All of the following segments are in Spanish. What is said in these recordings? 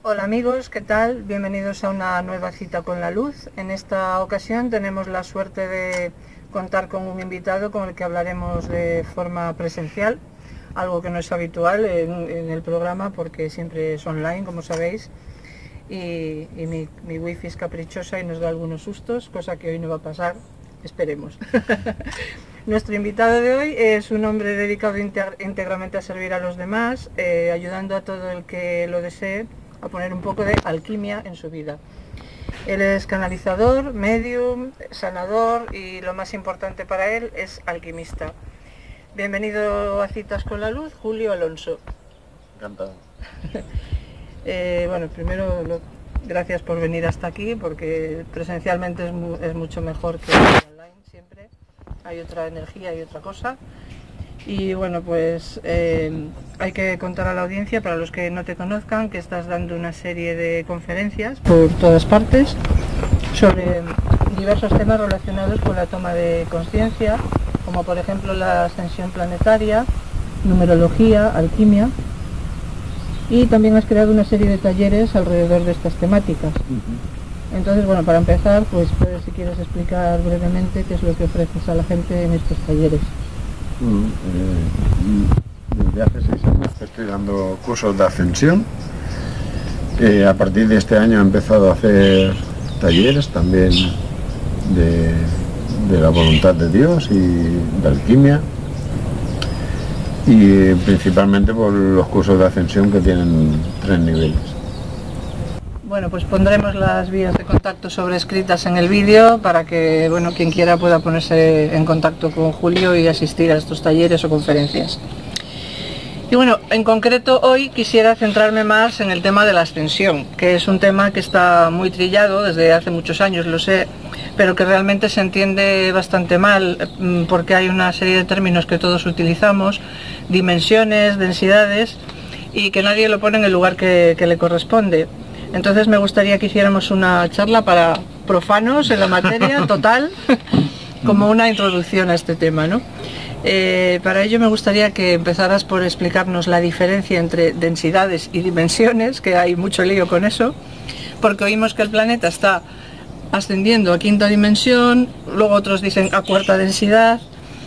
Hola amigos, ¿qué tal? Bienvenidos a una nueva cita con la luz. En esta ocasión tenemos la suerte de contar con un invitado con el que hablaremos de forma presencial, algo que no es habitual en el programa porque siempre es online, como sabéis, y mi wifi es caprichosa y nos da algunos sustos, cosa que hoy no va a pasar, esperemos. Nuestro invitado de hoy es un hombre dedicado íntegramente a servir a los demás, ayudando a todo el que lo desee a poner un poco de alquimia en su vida. Él es canalizador, medium, sanador y lo más importante para él es alquimista. Bienvenido a Citas con la Luz, Julio Alonso. Encantado. Bueno, primero gracias por venir hasta aquí porque presencialmente es mucho mejor que online siempre. Hay otra energía y otra cosa. Y bueno, pues hay que contar a la audiencia, para los que no te conozcan, que estás dando una serie de conferencias por todas partes sobre diversos temas relacionados con la toma de conciencia, como por ejemplo la ascensión planetaria, numerología, alquimia, y también has creado una serie de talleres alrededor de estas temáticas. Entonces, bueno, para empezar, pues puedes, si quieres, explicar brevemente qué es lo que ofreces a la gente en estos talleres. Desde hace 6 años estoy dando cursos de ascensión. A partir de este año he empezado a hacer talleres también de la voluntad de Dios y de alquimia, y principalmente por los cursos de ascensión que tienen 3 niveles. Bueno, pues pondremos las vías de contacto sobrescritas en el vídeo para que, bueno, quien quiera pueda ponerse en contacto con Julio y asistir a estos talleres o conferencias. Y bueno, en concreto hoy quisiera centrarme más en el tema de la ascensión, que es un tema que está muy trillado desde hace muchos años, lo sé, pero que realmente se entiende bastante mal porque hay una serie de términos que todos utilizamos, dimensiones, densidades, y que nadie lo pone en el lugar que le corresponde. Entonces me gustaría que hiciéramos una charla para profanos en la materia total, como una introducción a este tema, ¿no? Para ello me gustaría que empezaras por explicarnos la diferencia entre densidades y dimensiones, que hay mucho lío con eso, porque oímos que el planeta está ascendiendo a 5ª dimensión, luego otros dicen a 4ª densidad,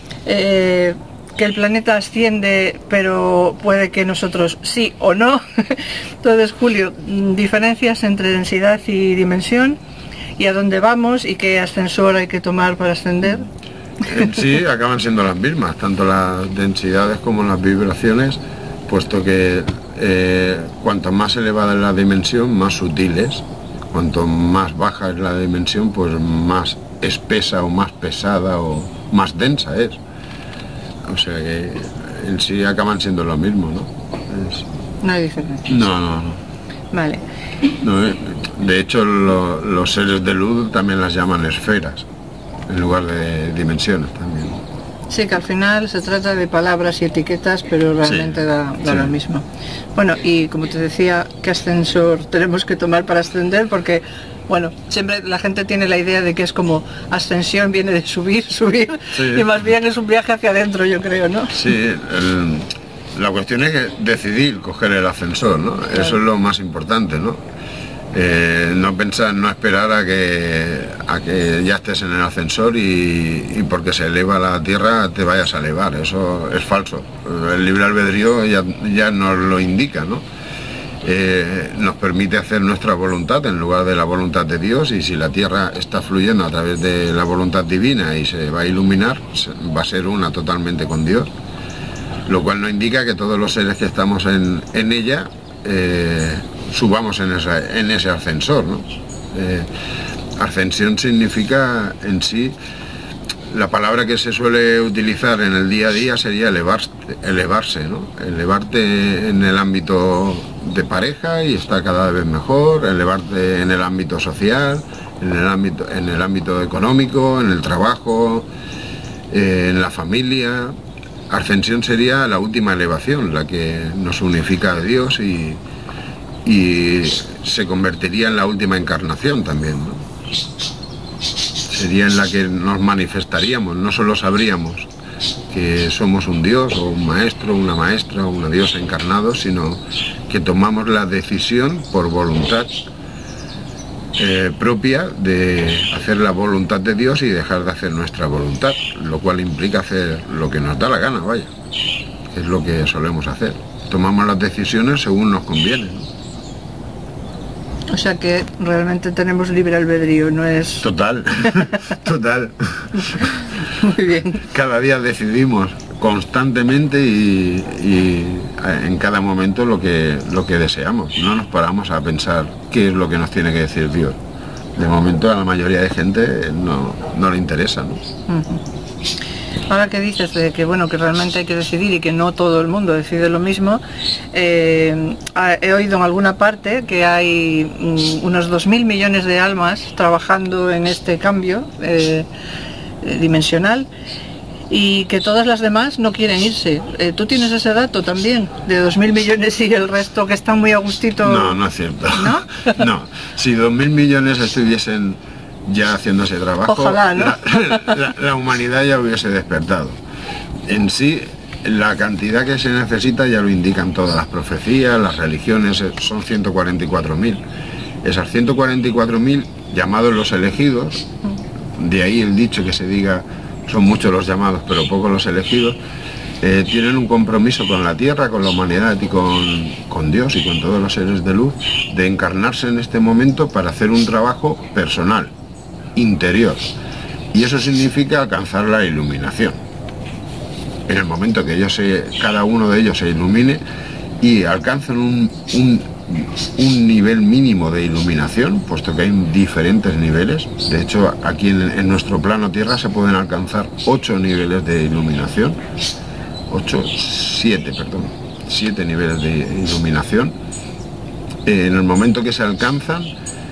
que el planeta asciende, pero puede que nosotros sí o no. Entonces, Julio, diferencias entre densidad y dimensión, y a dónde vamos y qué ascensor hay que tomar para ascender. En sí acaban siendo las mismas, tanto las densidades como las vibraciones, puesto que cuanto más elevada es la dimensión, más sutil es. Cuanto más baja es la dimensión, pues más espesa o más pesada o más densa es. O sea que en sí acaban siendo lo mismo, ¿no? No hay diferencia. No. Vale. No, de hecho, los seres de luz también las llaman esferas, en lugar de dimensiones también. Sí, que al final se trata de palabras y etiquetas, pero realmente da lo mismo. Bueno, y como te decía, ¿qué ascensor tenemos que tomar para ascender? Porque, bueno, siempre la gente tiene la idea de que es como ascensión, viene de subir, sí. Y más bien es un viaje hacia adentro, yo creo, ¿no? Sí, la cuestión es que decidir coger el ascensor, ¿no? Claro. Eso es lo más importante, ¿no? No pensar, no esperar a que ya estés en el ascensor y porque se eleva la tierra te vayas a elevar. Eso es falso. El libre albedrío ya nos lo indica, ¿no? Nos permite hacer nuestra voluntad en lugar de la voluntad de Dios, y si la tierra está fluyendo a través de la voluntad divina y se va a iluminar, va a ser una totalmente con Dios, lo cual no indica que todos los seres que estamos en ella subamos en ese ascensor, ¿no? Ascensión significa en sí, la palabra que se suele utilizar en el día a día sería elevarse, ¿no? Elevarte en el ámbito de pareja y estar cada vez mejor, elevarte en el ámbito social, en el ámbito económico, en el trabajo, en la familia. Ascensión sería la última elevación, la que nos unifica a Dios y se convertiría en la última encarnación también, ¿no? Sería en la que nos manifestaríamos, no solo sabríamos que somos un dios o un maestro, una maestra o una diosa encarnado, sino que tomamos la decisión por voluntad propia de hacer la voluntad de Dios y dejar de hacer nuestra voluntad, lo cual implica hacer lo que nos da la gana, vaya, es lo que solemos hacer. Tomamos las decisiones según nos conviene, ¿no? O sea que realmente tenemos libre albedrío, no es... Total, total. Muy bien. Cada día decidimos constantemente y en cada momento lo que deseamos. No nos paramos a pensar qué es lo que nos tiene que decir Dios. De momento a la mayoría de gente no le interesa, ¿no? Ahora que dices de que bueno, que realmente hay que decidir y que no todo el mundo decide lo mismo, he oído en alguna parte que hay unos 2.000 millones de almas trabajando en este cambio dimensional y que todas las demás no quieren irse. ¿Tú tienes ese dato también? De 2.000 millones y el resto que están muy a gustito. No, no es cierto. ¿No? No, si 2.000 millones estuviesen ya haciendo ese trabajo, ojalá, ¿no? la humanidad ya hubiese despertado. En sí, la cantidad que se necesita ya lo indican todas las profecías, las religiones, son 144.000. Esas 144.000 llamados los elegidos, de ahí el dicho que se diga, son muchos los llamados pero pocos los elegidos, tienen un compromiso con la tierra, con la humanidad y con Dios y con todos los seres de luz, de encarnarse en este momento para hacer un trabajo personal, interior, y eso significa alcanzar la iluminación. En el momento que cada uno de ellos se ilumine y alcancen un nivel mínimo de iluminación, puesto que hay diferentes niveles. De hecho, aquí en nuestro plano Tierra se pueden alcanzar 8 niveles de iluminación, 7 niveles de iluminación. En el momento que se alcanzan,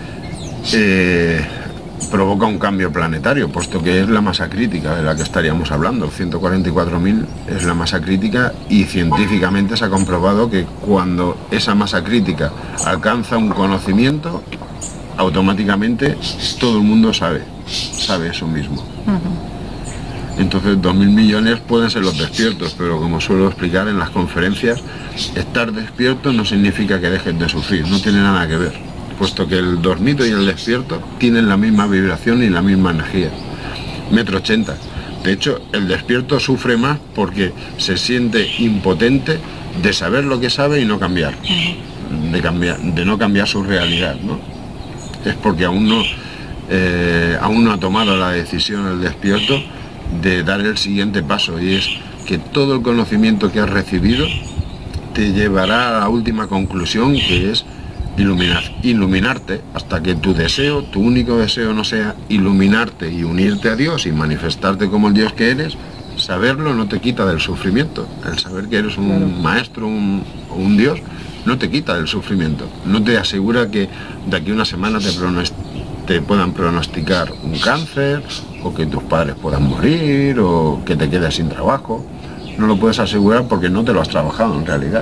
provoca un cambio planetario, puesto que es la masa crítica de la que estaríamos hablando. 144.000 es la masa crítica y científicamente se ha comprobado que cuando esa masa crítica alcanza un conocimiento, automáticamente todo el mundo sabe eso mismo. Entonces 2.000 millones pueden ser los despiertos, pero como suelo explicar en las conferencias, estar despierto no significa que dejes de sufrir, no tiene nada que ver, puesto que el dormido y el despierto tienen la misma vibración y la misma energía. 1,80 m. De hecho, el despierto sufre más porque se siente impotente de saber lo que sabe y no cambiar, de no cambiar su realidad, ¿no? Es porque aún no ha tomado la decisión el despierto de dar el siguiente paso, y es que todo el conocimiento que has recibido te llevará a la última conclusión, que es iluminarte, hasta que tu único deseo no sea iluminarte y unirte a Dios y manifestarte como el Dios que eres. Saberlo no te quita del sufrimiento. El saber que eres un maestro, un Dios, no te quita del sufrimiento. No te asegura que de aquí a una semana te puedan pronosticar un cáncer, o que tus padres puedan morir, o que te quedes sin trabajo. No lo puedes asegurar porque no te lo has trabajado en realidad.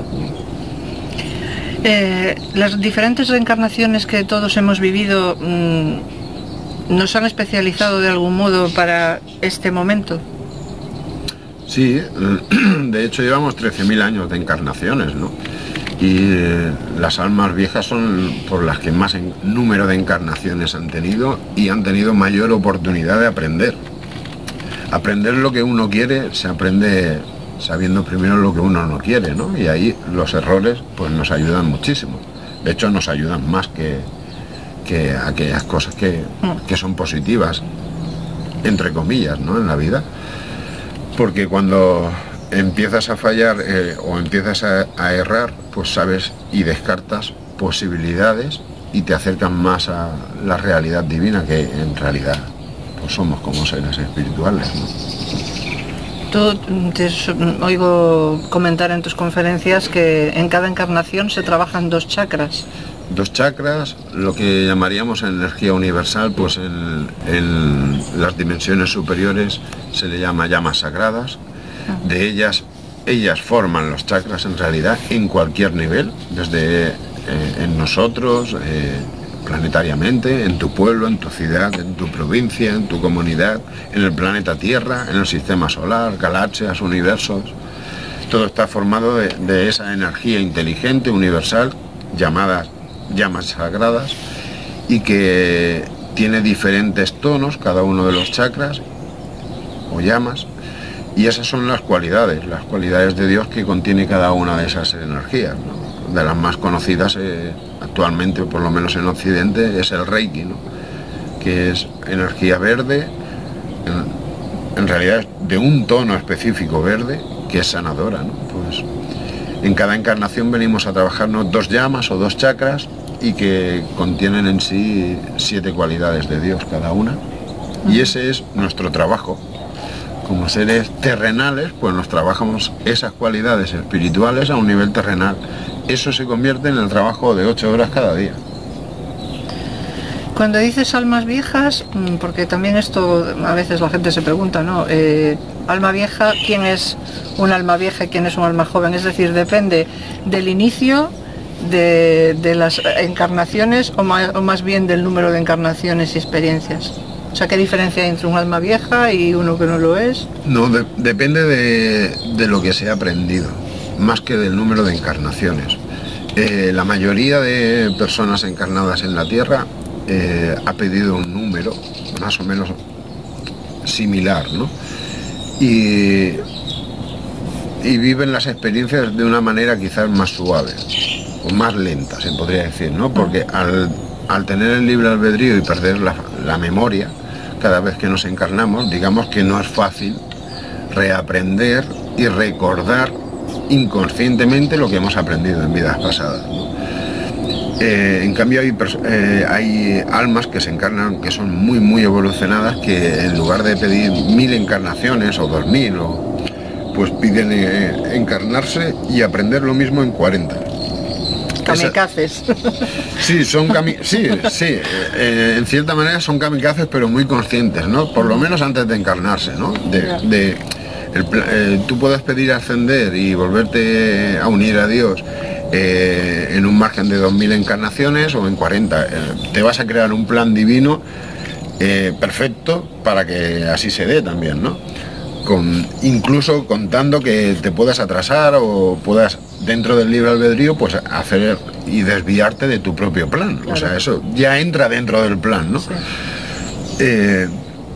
Las diferentes reencarnaciones que todos hemos vivido nos han especializado de algún modo para este momento. Sí, de hecho llevamos 13.000 años de encarnaciones, ¿no? Y las almas viejas son por las que más número de encarnaciones han tenido y han tenido mayor oportunidad de aprender. Aprender lo que uno quiere se aprende sabiendo primero lo que uno no quiere, ¿no? Y ahí los errores pues nos ayudan muchísimo. De hecho nos ayudan más que aquellas cosas que son positivas, entre comillas, ¿no? En la vida. Porque cuando empiezas a fallar o empiezas a errar, pues sabes y descartas posibilidades y te acercan más a la realidad divina, que en realidad pues somos como seres espirituales, ¿no? Tú te oigo comentar en tus conferencias que en cada encarnación se trabajan 2 chakras. 2 chakras, lo que llamaríamos energía universal, pues en las dimensiones superiores se le llama llamas sagradas. De ellas forman los chakras en realidad en cualquier nivel, desde en nosotros, planetariamente, en tu pueblo, en tu ciudad, en tu provincia, en tu comunidad, en el planeta Tierra, en el sistema solar, galaxias, universos. Todo está formado de esa energía inteligente, universal, llamadas llamas sagradas, y que tiene diferentes tonos cada uno de los chakras o llamas, y esas son las cualidades de Dios que contiene cada una de esas energías, ¿no? De las más conocidas actualmente, por lo menos en Occidente, es el Reiki, ¿no? Que es energía verde, en realidad es de un tono específico verde, que es sanadora, ¿no? Pues en cada encarnación venimos a trabajarnos 2 llamas o 2 chakras, y que contienen en sí 7 cualidades de Dios cada una, y ese es nuestro trabajo. Como seres terrenales, pues nos trabajamos esas cualidades espirituales a un nivel terrenal. Eso se convierte en el trabajo de 8 horas cada día. Cuando dices almas viejas, porque también esto a veces la gente se pregunta, ¿no? Alma vieja, ¿quién es un alma vieja y quién es un alma joven? Es decir, depende del inicio de las encarnaciones o más bien del número de encarnaciones y experiencias. O sea, ¿qué diferencia hay entre un alma vieja y uno que no lo es? No, depende de lo que se ha aprendido, más que del número de encarnaciones. La mayoría de personas encarnadas en la Tierra ha pedido un número más o menos similar, ¿no? Y viven las experiencias de una manera quizás más suave o más lenta, se podría decir, ¿no? Porque al tener el libre albedrío y perder la memoria cada vez que nos encarnamos, digamos que no es fácil reaprender y recordar inconscientemente lo que hemos aprendido en vidas pasadas, ¿no? En cambio hay almas que se encarnan, que son muy evolucionadas, que en lugar de pedir 1000 encarnaciones o 2000, pues piden encarnarse y aprender lo mismo en 40. Kamikazes. Sí, en cierta manera son kamikazes, pero muy conscientes, ¿no? Por lo menos antes de encarnarse, ¿no? Tú puedes pedir ascender y volverte a unir a Dios en un margen de 2000 encarnaciones o en 40. Te vas a crear un plan divino perfecto para que así se dé también, ¿no? Incluso contando que te puedas atrasar o puedas, dentro del libre albedrío, pues hacer y desviarte de tu propio plan. Claro. O sea, eso ya entra dentro del plan, ¿no? Sí.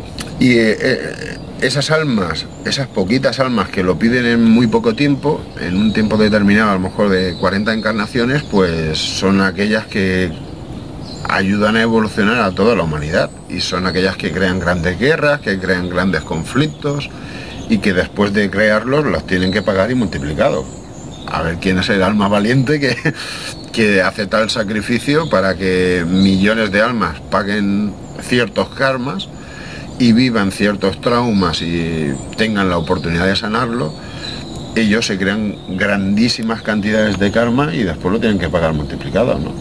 Esas almas, esas poquitas almas que lo piden en muy poco tiempo, en un tiempo determinado, a lo mejor de 40 encarnaciones, pues son aquellas que ayudan a evolucionar a toda la humanidad, y son aquellas que crean grandes guerras, que crean grandes conflictos, y que después de crearlos los tienen que pagar y multiplicados. A ver quién es el alma valiente que hace tal sacrificio para que millones de almas paguen ciertos karmas y vivan ciertos traumas y tengan la oportunidad de sanarlo. Ellos se crean grandísimas cantidades de karma y después lo tienen que pagar multiplicado, ¿no?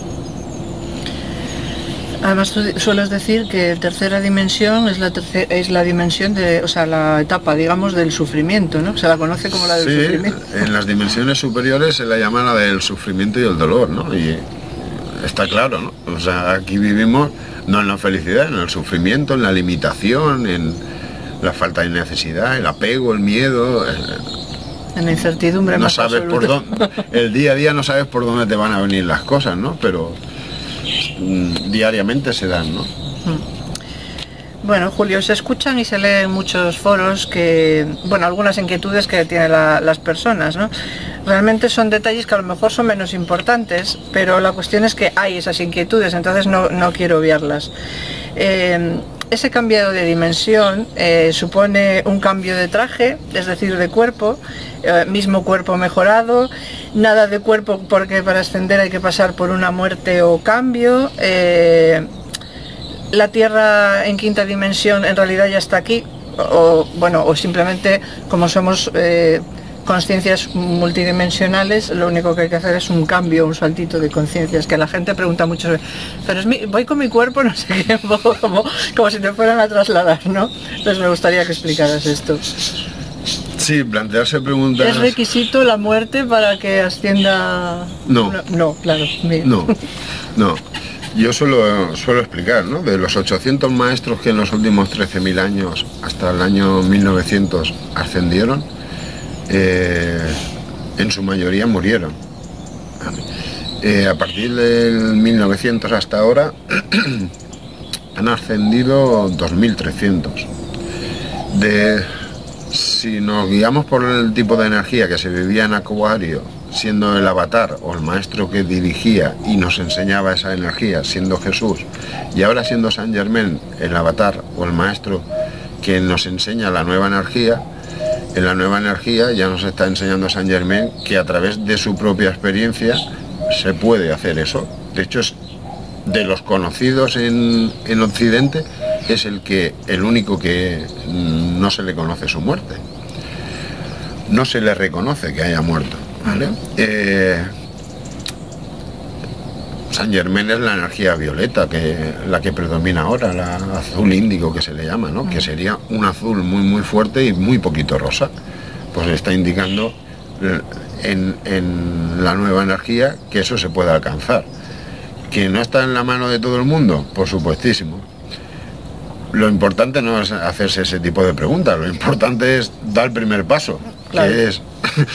Además tú sueles decir que tercera dimensión es la dimensión o sea, la etapa, digamos, del sufrimiento, ¿no? Se la conoce como la del sufrimiento. En las dimensiones superiores se la llama la del sufrimiento y el dolor, ¿no? Y está claro, ¿no? O sea, aquí vivimos no en la felicidad, en el sufrimiento, en la limitación, en la falta de necesidad, el apego, el miedo. En la incertidumbre. No sabes por dónde. El día a día no sabes por dónde te van a venir las cosas, ¿no? Pero diariamente se dan, ¿no? Bueno, Julio, se escuchan y se leen muchos foros algunas inquietudes que tienen las personas, ¿no? Realmente son detalles que a lo mejor son menos importantes, pero la cuestión es que hay esas inquietudes, entonces no quiero obviarlas. Ese cambio de dimensión supone un cambio de traje, es decir, de cuerpo, mismo cuerpo mejorado, nada de cuerpo porque para ascender hay que pasar por una muerte o cambio. La Tierra en quinta dimensión en realidad ya está aquí, o simplemente como somos conciencias multidimensionales, lo único que hay que hacer es un cambio, un saltito de conciencias, que la gente pregunta mucho, pero voy con mi cuerpo, no sé qué, un poco como si te fueran a trasladar, ¿no? Entonces me gustaría que explicaras esto. Sí, plantearse preguntas... ¿Es requisito la muerte para que ascienda? No. No, claro. No. Yo suelo explicar, ¿no? De los 800 maestros que en los últimos 13.000 años, hasta el año 1900, ascendieron, en su mayoría murieron. A partir del 1900 hasta ahora han ascendido 2.300. Si nos guiamos por el tipo de energía que se vivía en Acuario, siendo el avatar o el maestro que dirigía y nos enseñaba esa energía, siendo Jesús, y ahora siendo Saint Germain el avatar o el maestro que nos enseña la nueva energía, en la nueva energía ya nos está enseñando Saint Germain que a través de su propia experiencia se puede hacer eso. De hecho, es de los conocidos en Occidente, es el único que no se le conoce su muerte. No se le reconoce que haya muerto, ¿vale? Saint Germain es la energía violeta, la que predomina ahora, la azul índigo que se le llama, ¿no? Que sería un azul muy fuerte y muy poquito rosa. Pues está indicando en la nueva energía que eso se puede alcanzar. ¿Que no está en la mano de todo el mundo? Por supuestísimo. Lo importante no es hacerse ese tipo de preguntas, lo importante es dar el primer paso, claro. Que es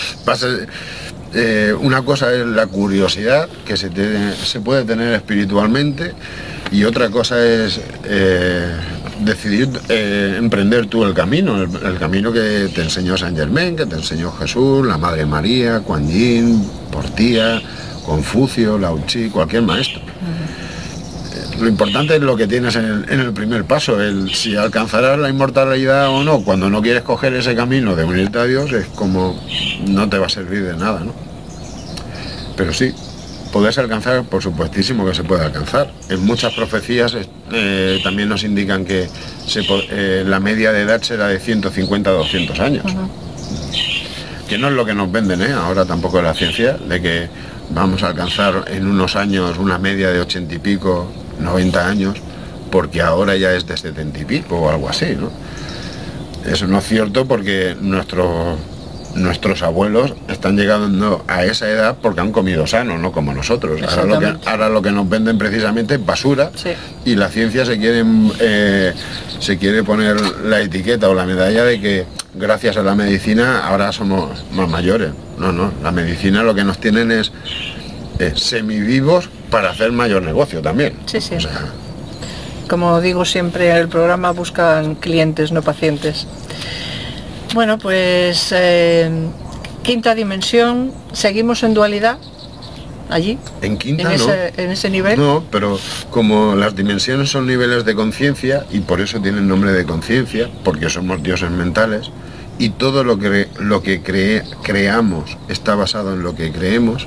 una cosa es la curiosidad que se puede tener espiritualmente, y otra cosa es decidir emprender tú el camino que te enseñó Saint Germain, que te enseñó Jesús, la Madre María, Kuan Yin, Portía, Confucio, Lao Tzu, cualquier maestro. Lo importante es lo que tienes en el primer paso, si alcanzarás la inmortalidad o no. Cuando no quieres coger ese camino de unirte a Dios, es como no te va a servir de nada, ¿no? Pero sí, podés alcanzar, por supuestísimo que se puede alcanzar. En muchas profecías también nos indican que la media de edad será de 150 a 200 años. Que no es lo que nos venden, ahora tampoco la ciencia, de que vamos a alcanzar en unos años una media de 80 y pico, 90 años, porque ahora ya es de 70 y pico o algo así, ¿no? Eso no es cierto, porque nuestros abuelos están llegando a esa edad porque han comido sano, no como nosotros. Ahora lo que nos venden precisamente es basura, sí. Y la ciencia se quiere poner la etiqueta o la medalla de que gracias a la medicina ahora somos más mayores. No, la medicina lo que nos tienen es semivivos para hacer mayor negocio también. Sí, sí. O sea, como digo siempre en el programa, buscan clientes, no pacientes. Bueno, pues quinta dimensión, seguimos en dualidad allí. En quinta en ese nivel. No, pero como las dimensiones son niveles de conciencia, y por eso tienen nombre de conciencia, porque somos dioses mentales, y todo lo que creamos está basado en lo que creemos,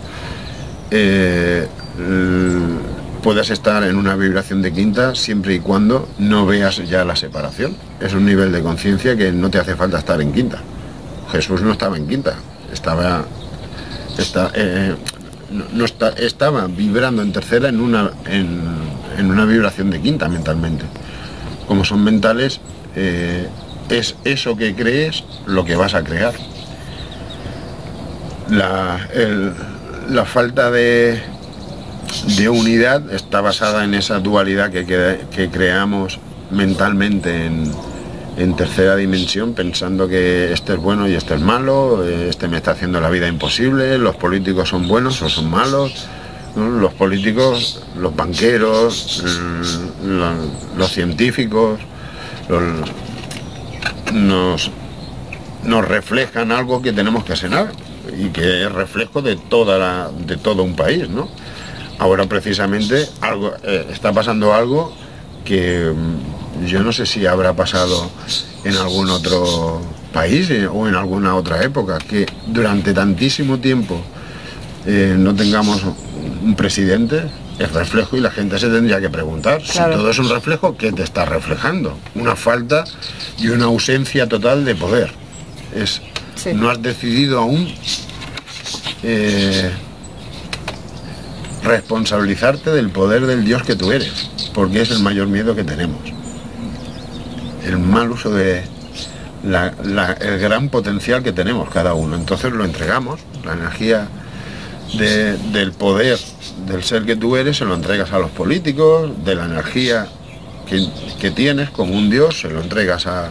puedes estar en una vibración de quinta siempre y cuando no veas ya la separación. Es un nivel de conciencia que no te hace falta estar en quinta. Jesús no estaba en quinta, estaba vibrando en tercera en una vibración de quinta mentalmente. Como son mentales, es eso que crees lo que vas a crear. La falta de unidad está basada en esa dualidad que creamos mentalmente en tercera dimensión, pensando que este es bueno y este es malo, este me está haciendo la vida imposible, los políticos son buenos o son malos, ¿no? Los políticos, los banqueros, los científicos, nos reflejan algo que tenemos que sanar, y que es reflejo de todo un país, ¿no? Ahora precisamente está pasando algo que yo no sé si habrá pasado en algún otro país o en alguna otra época, que durante tantísimo tiempo no tengamos un presidente. Es reflejo, y la gente se tendría que preguntar, claro, si todo es un reflejo, ¿qué te está reflejando? Una falta y una ausencia total de poder. Sí. No has decidido aún responsabilizarte del poder del Dios que tú eres, porque es el mayor miedo que tenemos. El mal uso de el gran potencial que tenemos cada uno. Entonces lo entregamos, la energía del poder del ser que tú eres se lo entregas a los políticos, de la energía que tienes como un dios se lo entregas a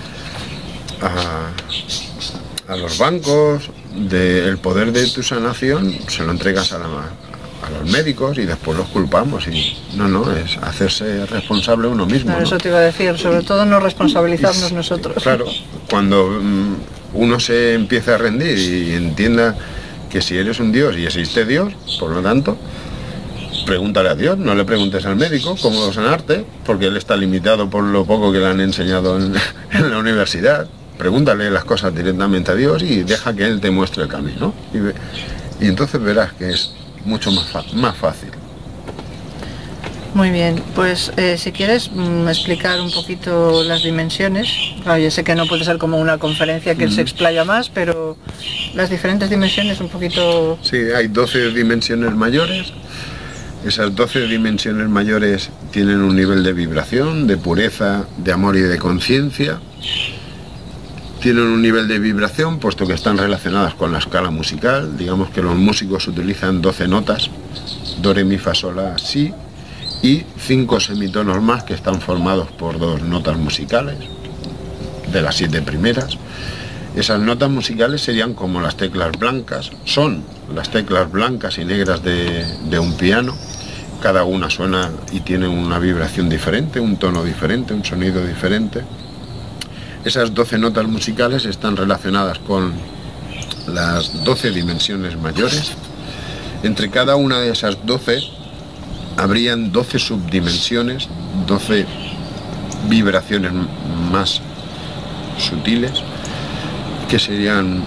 los bancos, del poder de tu sanación se lo entregas a los médicos y después los culpamos. Y no, es hacerse responsable uno mismo. Claro, ¿no? eso te iba a decir, sobre todo no responsabilizarnos nosotros. Claro, cuando uno se empieza a rendir y entienda que si eres un dios y existe Dios, por lo tanto, pregúntale a Dios, no le preguntes al médico cómo sanarte, porque él está limitado por lo poco que le han enseñado en la universidad. Pregúntale las cosas directamente a Dios y deja que Él te muestre el camino. Y entonces verás que es mucho más fácil. Muy bien, pues si quieres explicar un poquito las dimensiones. Claro, yo sé que no puede ser como una conferencia que él se explaya más, pero las diferentes dimensiones un poquito... Sí, hay 12 dimensiones mayores. Esas 12 dimensiones mayores tienen un nivel de vibración, de pureza, de amor y de conciencia. Tienen un nivel de vibración, puesto que están relacionadas con la escala musical. Digamos que los músicos utilizan 12 notas, do, re, mi, fa, sol, la, si, y 5 semitonos más que están formados por 2 notas musicales, de las 7 primeras. Esas notas musicales serían como las teclas blancas, son las teclas blancas y negras de un piano. Cada una suena y tiene una vibración diferente, un tono diferente, un sonido diferente. Esas 12 notas musicales están relacionadas con las 12 dimensiones mayores. Entre cada una de esas 12 habrían 12 subdimensiones, 12 vibraciones más sutiles, que serían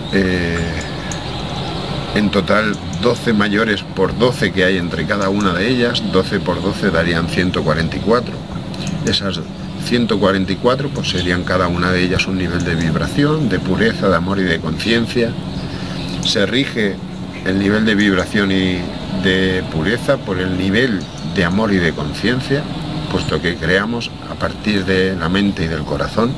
en total 12 mayores por 12 que hay entre cada una de ellas. 12 por 12 darían 144. Esas 144 pues serían cada una de ellas un nivel de vibración, de pureza, de amor y de conciencia. Se rige el nivel de vibración y de pureza por el nivel de amor y de conciencia, puesto que creamos a partir de la mente y del corazón.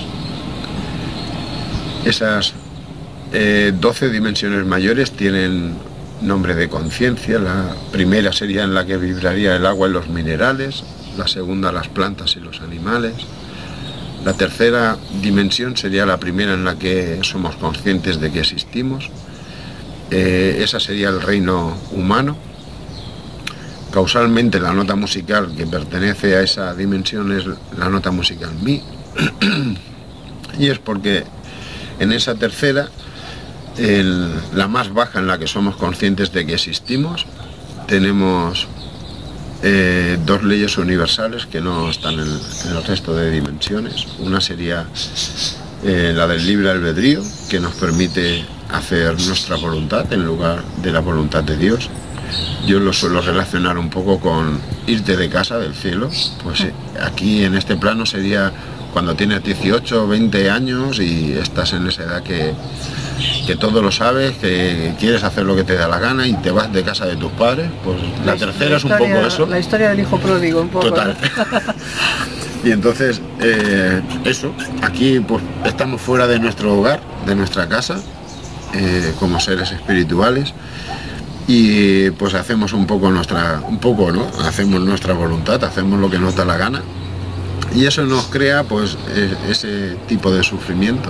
Esas 12 dimensiones mayores tienen nombre de conciencia. La primera sería en la que vibraría el agua y los minerales, la segunda las plantas y los animales. La tercera dimensión sería la primera en la que somos conscientes de que existimos. Esa sería el reino humano. Causalmente la nota musical que pertenece a esa dimensión es la nota musical Mi. Y es porque en esa tercera, la más baja en la que somos conscientes de que existimos, tenemos 2 leyes universales que no están en el resto de dimensiones. Una sería la del libre albedrío, que nos permite hacer nuestra voluntad en lugar de la voluntad de Dios. Yo lo suelo relacionar un poco con irte de casa, del cielo. Pues aquí en este plano sería cuando tienes 18 o 20 años y estás en esa edad que todo lo sabes, que quieres hacer lo que te da la gana y te vas de casa de tus padres. Pues la tercera es un poco eso. La historia del hijo pródigo, un poco. Total. Y entonces, eso, aquí pues estamos fuera de nuestro hogar, de nuestra casa, como seres espirituales, y pues hacemos un poco, ¿no? Hacemos nuestra voluntad, hacemos lo que nos da la gana, y eso nos crea pues ese tipo de sufrimiento.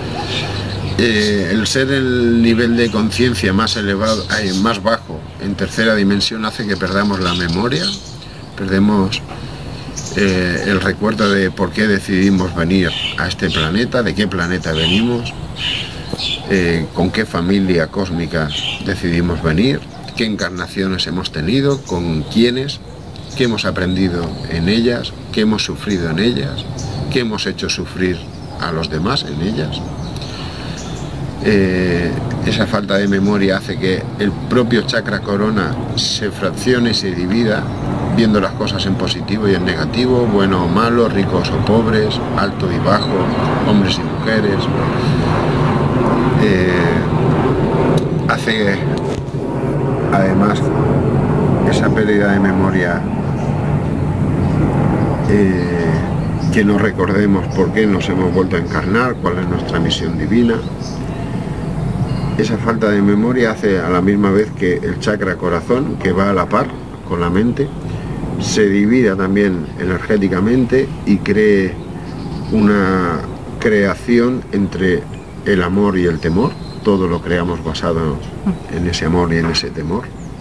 El ser el nivel de conciencia más elevado, más bajo, en tercera dimensión, hace que perdamos la memoria, perdemos el recuerdo de por qué decidimos venir a este planeta, de qué planeta venimos, con qué familia cósmica decidimos venir, qué encarnaciones hemos tenido, con quiénes, qué hemos aprendido en ellas, qué hemos sufrido en ellas, qué hemos hecho sufrir a los demás en ellas. Esa falta de memoria hace que el propio chakra corona se fraccione y se divida, viendo las cosas en positivo y en negativo, bueno o malo, ricos o pobres, alto y bajo, hombres y mujeres. Hace además esa pérdida de memoria que no recordemos por qué nos hemos vuelto a encarnar, cuál es nuestra misión divina. esa falta de memoria hace a la misma vez que el chakra corazón, que va a la par con la mente, se divida también energéticamente y cree una creación entre el amor y el temor. Todo lo creamos basado en ese amor y en ese temor.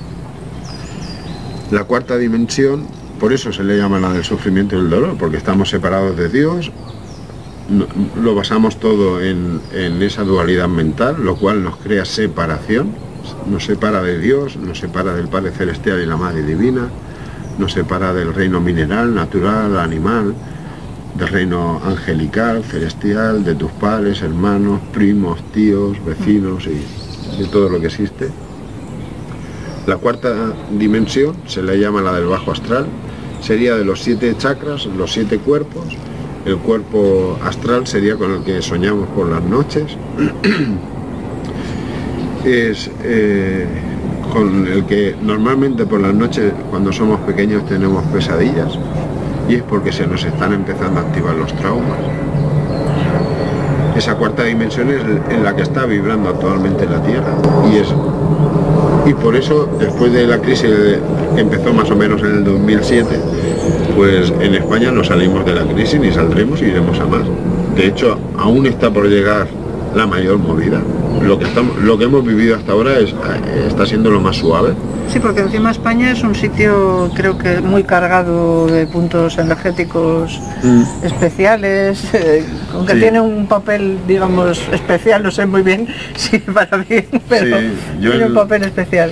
La cuarta dimensión, por eso se le llama la del sufrimiento y el dolor, porque estamos separados de Dios, lo basamos todo en esa dualidad mental, lo cual nos crea separación, nos separa de Dios, nos separa del Padre Celestial y la Madre Divina, nos separa del reino mineral, natural, animal, del reino angelical, celestial, de tus padres, hermanos, primos, tíos, vecinos y de todo lo que existe. La cuarta dimensión se le llama la del bajo astral, sería de los 7 chakras, los 7 cuerpos. El cuerpo astral sería con el que soñamos por las noches, es con el que normalmente por las noches cuando somos pequeños tenemos pesadillas, y es porque se nos están empezando a activar los traumas. Esa cuarta dimensión es en la que está vibrando actualmente la Tierra, y por eso, después de la crisis que empezó más o menos en el 2007, pues en España no salimos de la crisis ni saldremos y iremos a más. De hecho, aún está por llegar la mayor movida. Lo que hemos vivido hasta ahora está siendo lo más suave. Sí, porque encima España es un sitio, creo que muy cargado de puntos energéticos especiales, aunque sí, tiene un papel, digamos, especial, no sé muy bien si para bien, pero sí, tiene un papel especial.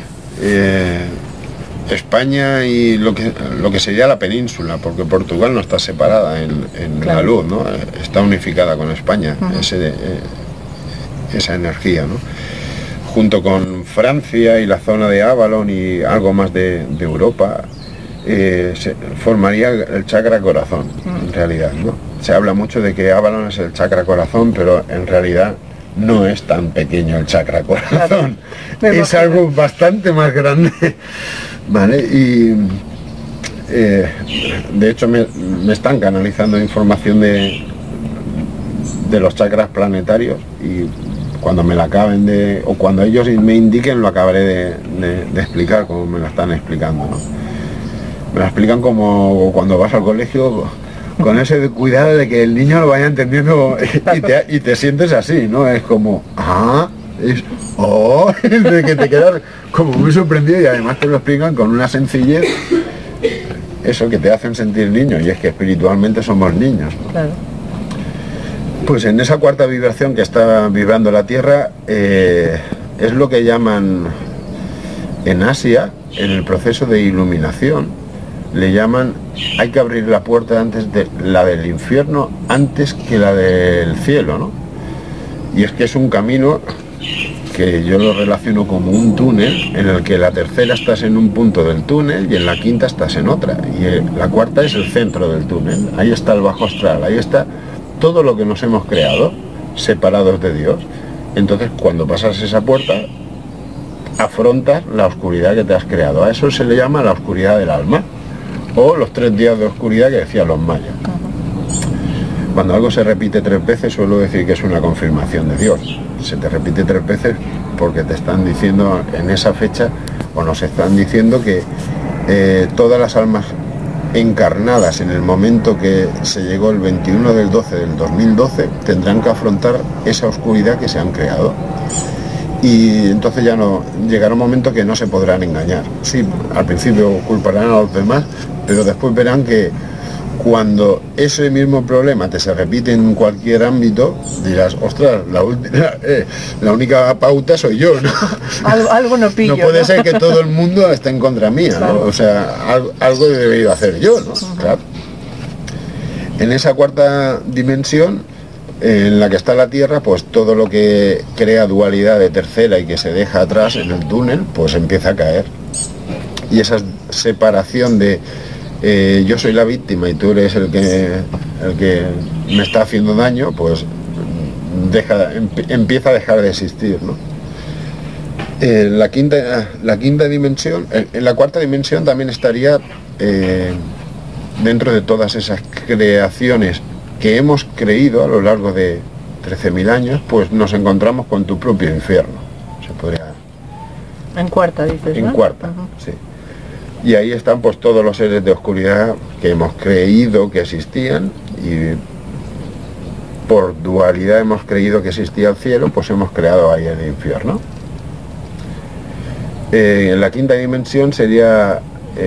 España y lo que sería la península, porque Portugal no está separada en claro, la luz, ¿no? Está unificada con España, esa energía, ¿no? Junto con Francia y la zona de Avalon y algo más de Europa, se formaría el chakra corazón, en realidad, ¿no? Se habla mucho de que Avalon es el chakra corazón, pero en realidad no es tan pequeño el chakra corazón, es algo bastante más grande, ¿vale? Y de hecho me están canalizando información de los chakras planetarios, y cuando me la acaben o cuando ellos me indiquen, lo acabaré de explicar como me la están explicando, ¿no? Me la explican como cuando vas al colegio, con ese cuidado de que el niño lo vaya entendiendo y te sientes así, ¿no? Es como, de que te quedas como muy sorprendido, y además te lo explican con una sencillez, eso que te hacen sentir niño, y es que espiritualmente somos niños, ¿no? Claro. Pues en esa cuarta vibración que está vibrando la Tierra, es lo que llaman en Asia, en el proceso de iluminación, le llaman, hay que abrir la puerta antes de la del infierno, antes que la del cielo, ¿no? Y es que es un camino que yo lo relaciono como un túnel, en el que la tercera estás en un punto del túnel y en la quinta estás en otra, y la cuarta es el centro del túnel. Ahí está el bajo astral, ahí está todo lo que nos hemos creado, separados de Dios. Entonces, cuando pasas esa puerta, afrontas la oscuridad que te has creado. A eso se le llama la oscuridad del alma, o los 3 días de oscuridad que decían los mayas. Cuando algo se repite 3 veces, suelo decir que es una confirmación de Dios. Se te repite 3 veces porque te están diciendo en esa fecha, o nos están diciendo que todas las almas encarnadas en el momento que se llegó el 21 del 12 del 2012 tendrán que afrontar esa oscuridad que se han creado, y entonces ya no llegará un momento que no se podrán engañar. Sí, al principio culparán a los demás, pero después verán que cuando ese mismo problema te se repite en cualquier ámbito, dirás, ostras, la única pauta soy yo, ¿no? Algo no pillo, no puede ser que todo el mundo esté en contra mía, claro, ¿no? O sea, algo he debido hacer yo, ¿no? Claro. En esa cuarta dimensión, en la que está la Tierra, pues todo lo que crea dualidad de tercera y que se deja atrás en el túnel, pues empieza a caer. Y esa separación de yo soy la víctima y tú eres el que me está haciendo daño, pues empieza a dejar de existir, ¿no? La quinta dimensión, en la cuarta dimensión también estaría dentro de todas esas creaciones que hemos creído a lo largo de 13.000 años, pues nos encontramos con tu propio infierno. se podría... En cuarta, dices, En ¿no? cuarta, sí. Y ahí están pues todos los seres de oscuridad que hemos creído que existían, y por dualidad hemos creído que existía el cielo, pues hemos creado ahí el infierno. En la quinta dimensión sería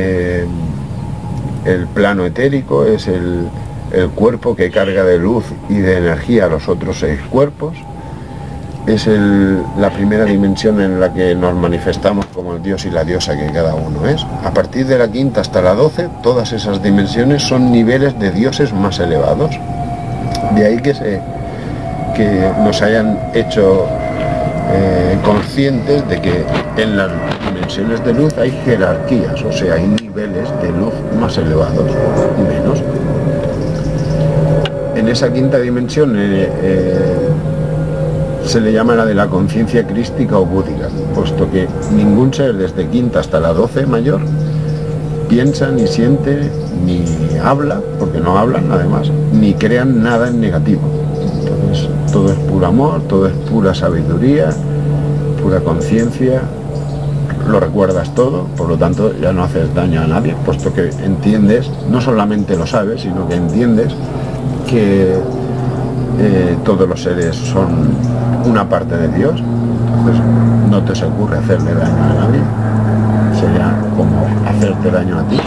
el plano etérico, es el cuerpo que carga de luz y de energía a los otros 6 cuerpos. Es la primera dimensión en la que nos manifestamos como el dios y la diosa que cada uno es. A partir de la quinta hasta la 12, todas esas dimensiones son niveles de dioses más elevados. De ahí que nos hayan hecho conscientes de que en las dimensiones de luz hay jerarquías, o sea, hay niveles de luz más elevados y menos. En esa quinta dimensión se le llama la de la conciencia crística o búdica, puesto que ningún ser desde quinta hasta la 12 mayor piensa, ni siente, ni habla, porque no hablan además, ni crean nada en negativo. Entonces todo es puro amor, todo es pura sabiduría, pura conciencia, lo recuerdas todo, por lo tanto ya no haces daño a nadie, puesto que entiendes, no solamente lo sabes, sino que entiendes que todos los seres son una parte de Dios. Entonces no te se ocurre hacerle daño a nadie, sería como hacerte daño a ti.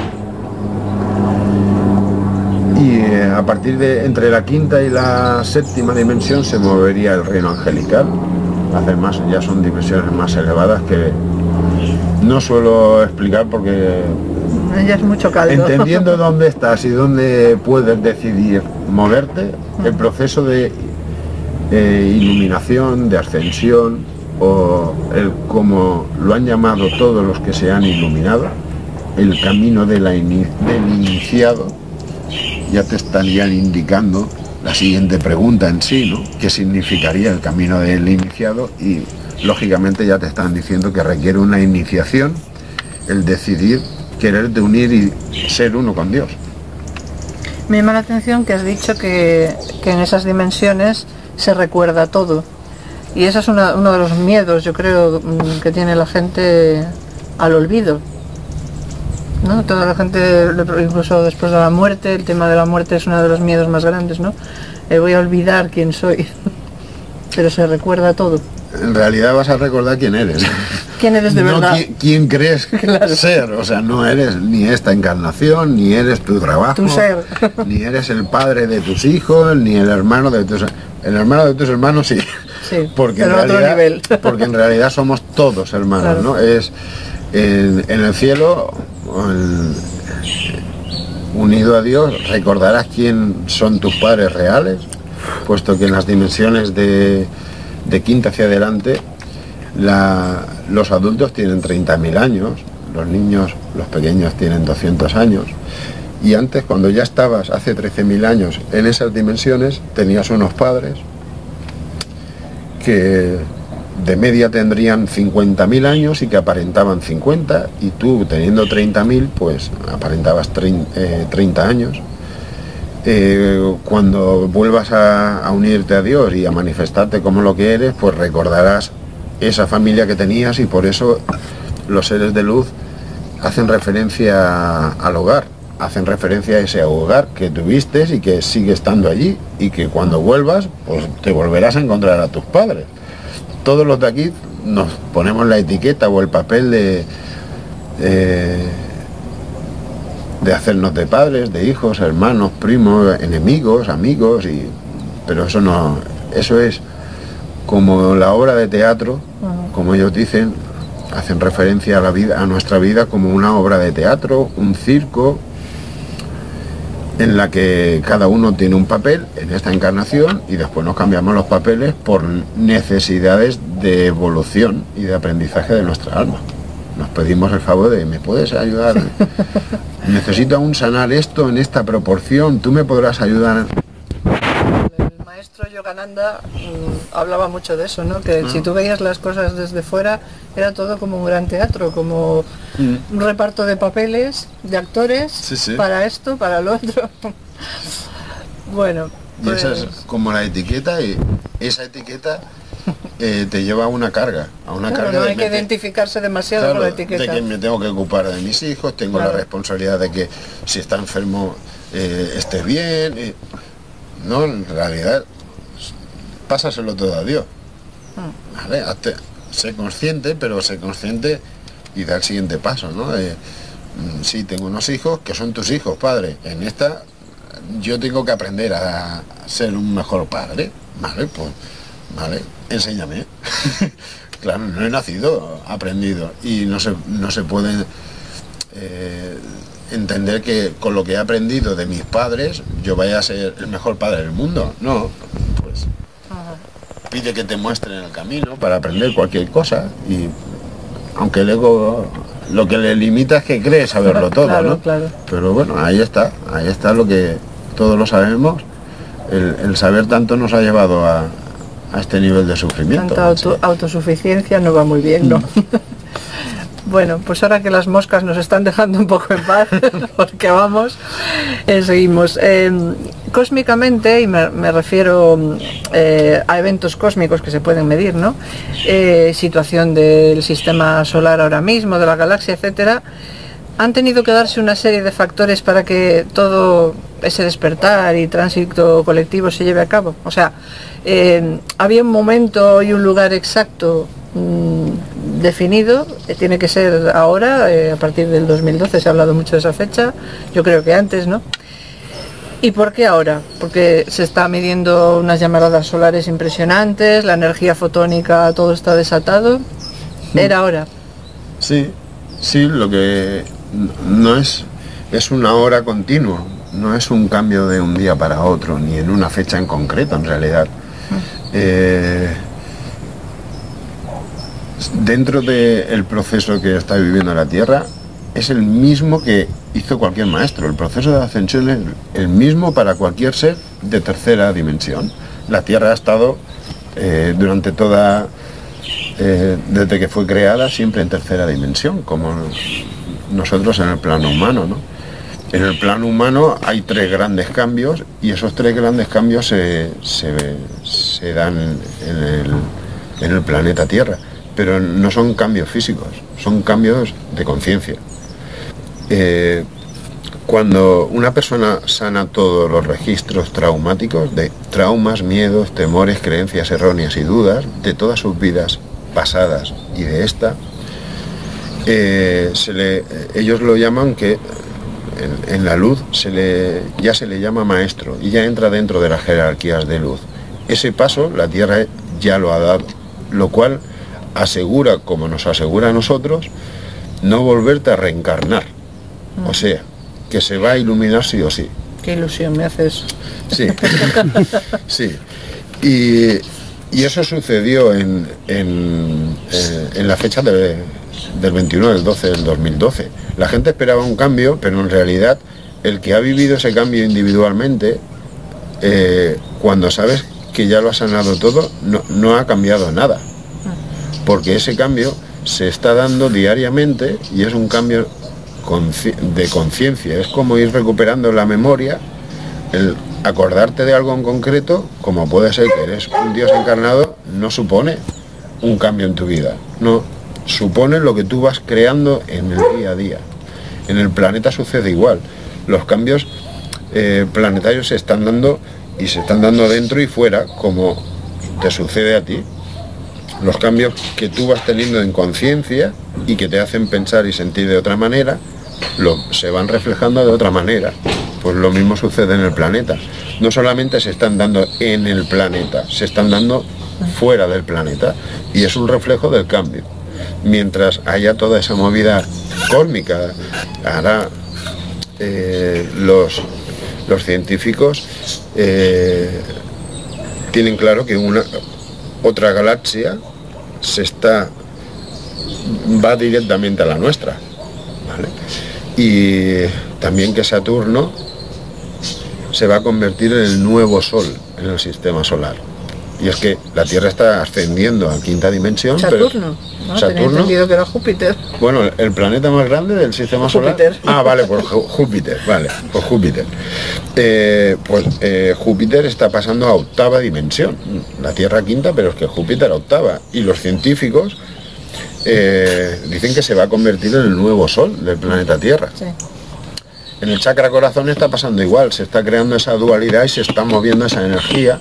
Y a partir de entre la quinta y la séptima dimensión se movería el reino angelical. Además ya son dimensiones más elevadas que no suelo explicar porque Ya es mucho caldo. entendiendo dónde estás y dónde puedes decidir moverte, el proceso de iluminación, de ascensión, o como lo han llamado todos los que se han iluminado, el camino del iniciado, ya te estarían indicando la siguiente pregunta en sí, ¿no? ¿Qué significaría el camino del iniciado? Y lógicamente ya te están diciendo que requiere una iniciación, el decidir quererte unir y ser uno con Dios. Me llama la atención que has dicho que en esas dimensiones se recuerda todo. Y ese es uno de los miedos, yo creo, que tiene la gente al olvido, ¿no? Toda la gente, incluso después de la muerte, el tema de la muerte es uno de los miedos más grandes, ¿no? Voy a olvidar quién soy, pero se recuerda todo. En realidad vas a recordar quién eres. ¿Quién eres de verdad? No quién crees Claro. ser, o sea, no eres ni esta encarnación, ni eres tu trabajo, Tu ser. ni eres el padre de tus hijos, ni el hermano de tus... El hermano de tus hermanos sí, Sí, porque, pero a otro nivel. porque en realidad somos todos hermanos, Claro. ¿no? Es en el cielo, unido a Dios, recordarás quién son tus padres reales, puesto que en las dimensiones de quinta hacia adelante, los adultos tienen 30.000 años, los niños, los pequeños tienen 200 años, y antes, cuando ya estabas hace 13.000 años en esas dimensiones, tenías unos padres que de media tendrían 50.000 años y que aparentaban 50, y tú teniendo 30.000 pues aparentabas 30 años. Cuando vuelvas a unirte a Dios y a manifestarte como lo que eres, pues recordarás esa familia que tenías, y por eso los seres de luz hacen referencia al hogar, hacen referencia a ese hogar que tuviste y que sigue estando allí, y que cuando vuelvas pues te volverás a encontrar a tus padres. Todos los de aquí nos ponemos la etiqueta o el papel de hacernos de padres, de hijos, hermanos, primos, enemigos, amigos, pero eso no, eso es como la obra de teatro, como ellos dicen, hacen referencia a la vida, a nuestra vida como una obra de teatro, un circo, en la que cada uno tiene un papel en esta encarnación, y después nos cambiamos los papeles por necesidades de evolución y de aprendizaje de nuestra alma. Nos pedimos el favor de, ¿me puedes ayudar? Necesito aún sanar esto en esta proporción, ¿tú me podrás ayudar? El maestro Yogananda hablaba mucho de eso, ¿no? Que si tú veías las cosas desde fuera, era todo como un gran teatro, como un reparto de papeles, de actores, Sí, sí. para esto, para lo otro. Bueno, Y esa pues, es como la etiqueta, y esa etiqueta te lleva a una carga, Claro, no hay que identificarse demasiado con la etiqueta. De que me tengo que ocupar de mis hijos, tengo la responsabilidad de que si está enfermo esté bien. No, en realidad, pásaselo todo a Dios. ¿Vale? Sé consciente, pero sé consciente y da el siguiente paso, ¿no? Sí, tengo unos hijos que son tus hijos, padre. En esta yo tengo que aprender a ser un mejor padre. Vale, pues, vale, enséñame. Claro, no he nacido aprendido y no se puede entender que con lo que he aprendido de mis padres yo vaya a ser el mejor padre del mundo. No, pues pide que te muestren el camino para aprender cualquier cosa, y aunque el ego lo que le limita es que cree saberlo todo, claro, ¿no? Claro. Pero bueno, ahí está lo que todos lo sabemos. El saber tanto nos ha llevado a este nivel de sufrimiento. Tanta autosuficiencia no va muy bien, ¿no? Bueno, pues ahora que las moscas nos están dejando un poco en paz, porque vamos, seguimos. Cósmicamente, y me refiero a eventos cósmicos que se pueden medir, ¿no? Situación del sistema solar ahora mismo, de la galaxia, etcétera, han tenido que darse una serie de factores para que todo ese despertar y tránsito colectivo se lleve a cabo. O sea, había un momento y un lugar exacto definido, tiene que ser ahora, a partir del 2012 se ha hablado mucho de esa fecha, yo creo que antes, ¿no? ¿Y por qué ahora? Porque se está midiendo unas llamaradas solares impresionantes, la energía fotónica, todo está desatado. ¿Era ahora? Sí, lo que no es una hora continua, no es un cambio de un día para otro, ni en una fecha en concreto en realidad. Dentro del proceso que está viviendo la Tierra, es el mismo que hizo cualquier maestro. El proceso de ascensión es el mismo para cualquier ser de tercera dimensión. La Tierra ha estado durante toda, desde que fue creada, siempre en tercera dimensión, como nosotros en el plano humano, ¿no? En el plano humano hay 3 grandes cambios, y esos 3 grandes cambios se dan en el planeta Tierra, pero no son cambios físicos, son cambios de conciencia. Cuando una persona sana todos los registros traumáticos de traumas, miedos, temores, creencias erróneas y dudas de todas sus vidas pasadas y de esta, ellos lo llaman que en la luz ya se le llama maestro y ya entra dentro de las jerarquías de luz. Ese paso la Tierra ya lo ha dado, lo cual asegura, como nos asegura a nosotros, no volverte a reencarnar. O sea, que se va a iluminar sí o sí. Qué ilusión me hace eso. Sí, sí. Y eso sucedió en la fecha del 21 del 12 del 2012. La gente esperaba un cambio, pero en realidad el que ha vivido ese cambio individualmente, cuando sabes que ya lo ha sanado todo, no ha cambiado nada. Porque ese cambio se está dando diariamente y es un cambio de conciencia. Es como ir recuperando la memoria, el acordarte de algo en concreto, como puede ser que eres un Dios encarnado, no supone un cambio en tu vida, no supone lo que tú vas creando en el día a día. En el planeta sucede igual, los cambios planetarios se están dando, y se están dando dentro y fuera, como te sucede a ti. Los cambios que tú vas teniendo en conciencia y que te hacen pensar y sentir de otra manera, se van reflejando de otra manera. Pues lo mismo sucede en el planeta. No solamente se están dando en el planeta, se están dando fuera del planeta, y es un reflejo del cambio. Mientras haya toda esa movida cósmica, ahora los científicos tienen claro que otra galaxia va directamente a la nuestra, ¿vale? Y también que Saturno se va a convertir en el nuevo Sol en el sistema solar. Y es que la Tierra está ascendiendo a quinta dimensión. ¿Saturno? Pero ¿no? Tenía entendido que era Júpiter. Bueno, el planeta más grande del sistema solar. Ah, vale, por Júpiter, vale, por Júpiter. Júpiter está pasando a octava dimensión. La Tierra quinta, pero es que Júpiter a octava. Y los científicos dicen que se va a convertir en el nuevo Sol del planeta Tierra. Sí. En el chakra corazón está pasando igual, se está creando esa dualidad y se está moviendo esa energía.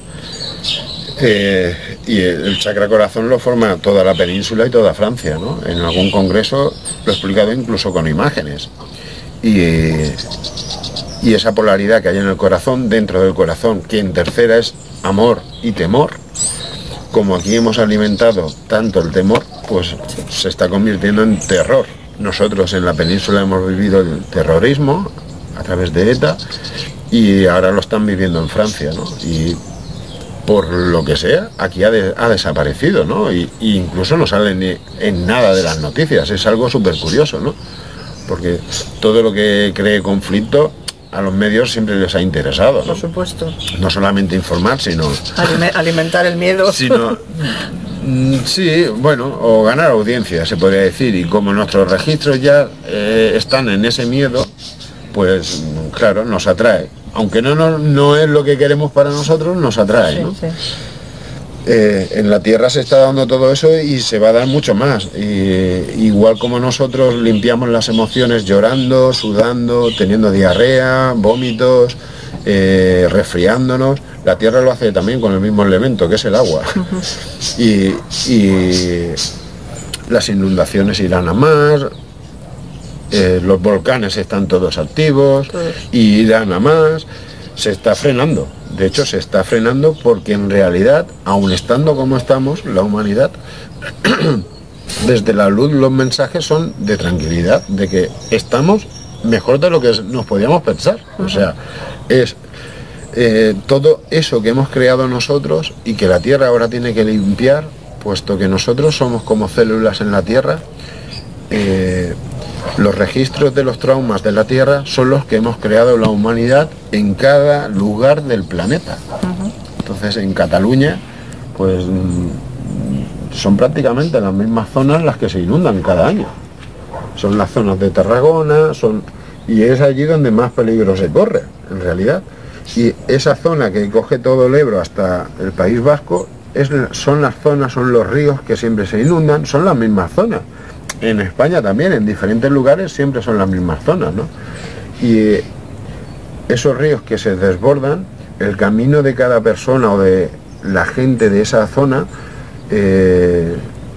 Y el chakra corazón lo forma toda la península y toda Francia, ¿no? En algún congreso lo he explicado incluso con imágenes. Y esa polaridad que hay en el corazón, dentro del corazón, que en tercera es amor y temor, como aquí hemos alimentado tanto el temor, pues se está convirtiendo en terror. Nosotros en la península hemos vivido el terrorismo a través de ETA y ahora lo están viviendo en Francia, ¿no? Y por lo que sea, aquí ha desaparecido, ¿no? Y incluso no sale ni en nada de las noticias, es algo súper curioso, ¿no? Porque todo lo que cree conflicto a los medios siempre les ha interesado, ¿no? Por supuesto. No solamente informar, sino... alimentar el miedo. Sino, sí, bueno, o ganar audiencia, se podría decir, y como nuestros registros ya están en ese miedo, pues claro, nos atrae. Aunque no es lo que queremos para nosotros, nos atrae, sí, ¿no? Sí. En la Tierra se está dando todo eso y se va a dar mucho más. Igual como nosotros limpiamos las emociones llorando, sudando, teniendo diarrea, vómitos, resfriándonos, la Tierra lo hace también con el mismo elemento, que es el agua. Y las inundaciones irán a más, los volcanes están todos activos y irán a más. Se está frenando, de hecho se está frenando porque en realidad, aun estando como estamos, la humanidad, desde la luz los mensajes son de tranquilidad, de que estamos mejor de lo que nos podíamos pensar. O sea, es todo eso que hemos creado nosotros y que la Tierra ahora tiene que limpiar, puesto que nosotros somos como células en la Tierra. Los registros de los traumas de la Tierra son los que hemos creado la humanidad en cada lugar del planeta. Entonces en Cataluña, pues son prácticamente las mismas zonas las que se inundan cada año. Son las zonas de Tarragona, y es allí donde más peligro se corre, en realidad. Y esa zona que coge todo el Ebro hasta el País Vasco, son los ríos que siempre se inundan, son las mismas zonas. En España también, en diferentes lugares, siempre son las mismas zonas, ¿no? Y esos ríos que se desbordan, el camino de cada persona o de la gente de esa zona, el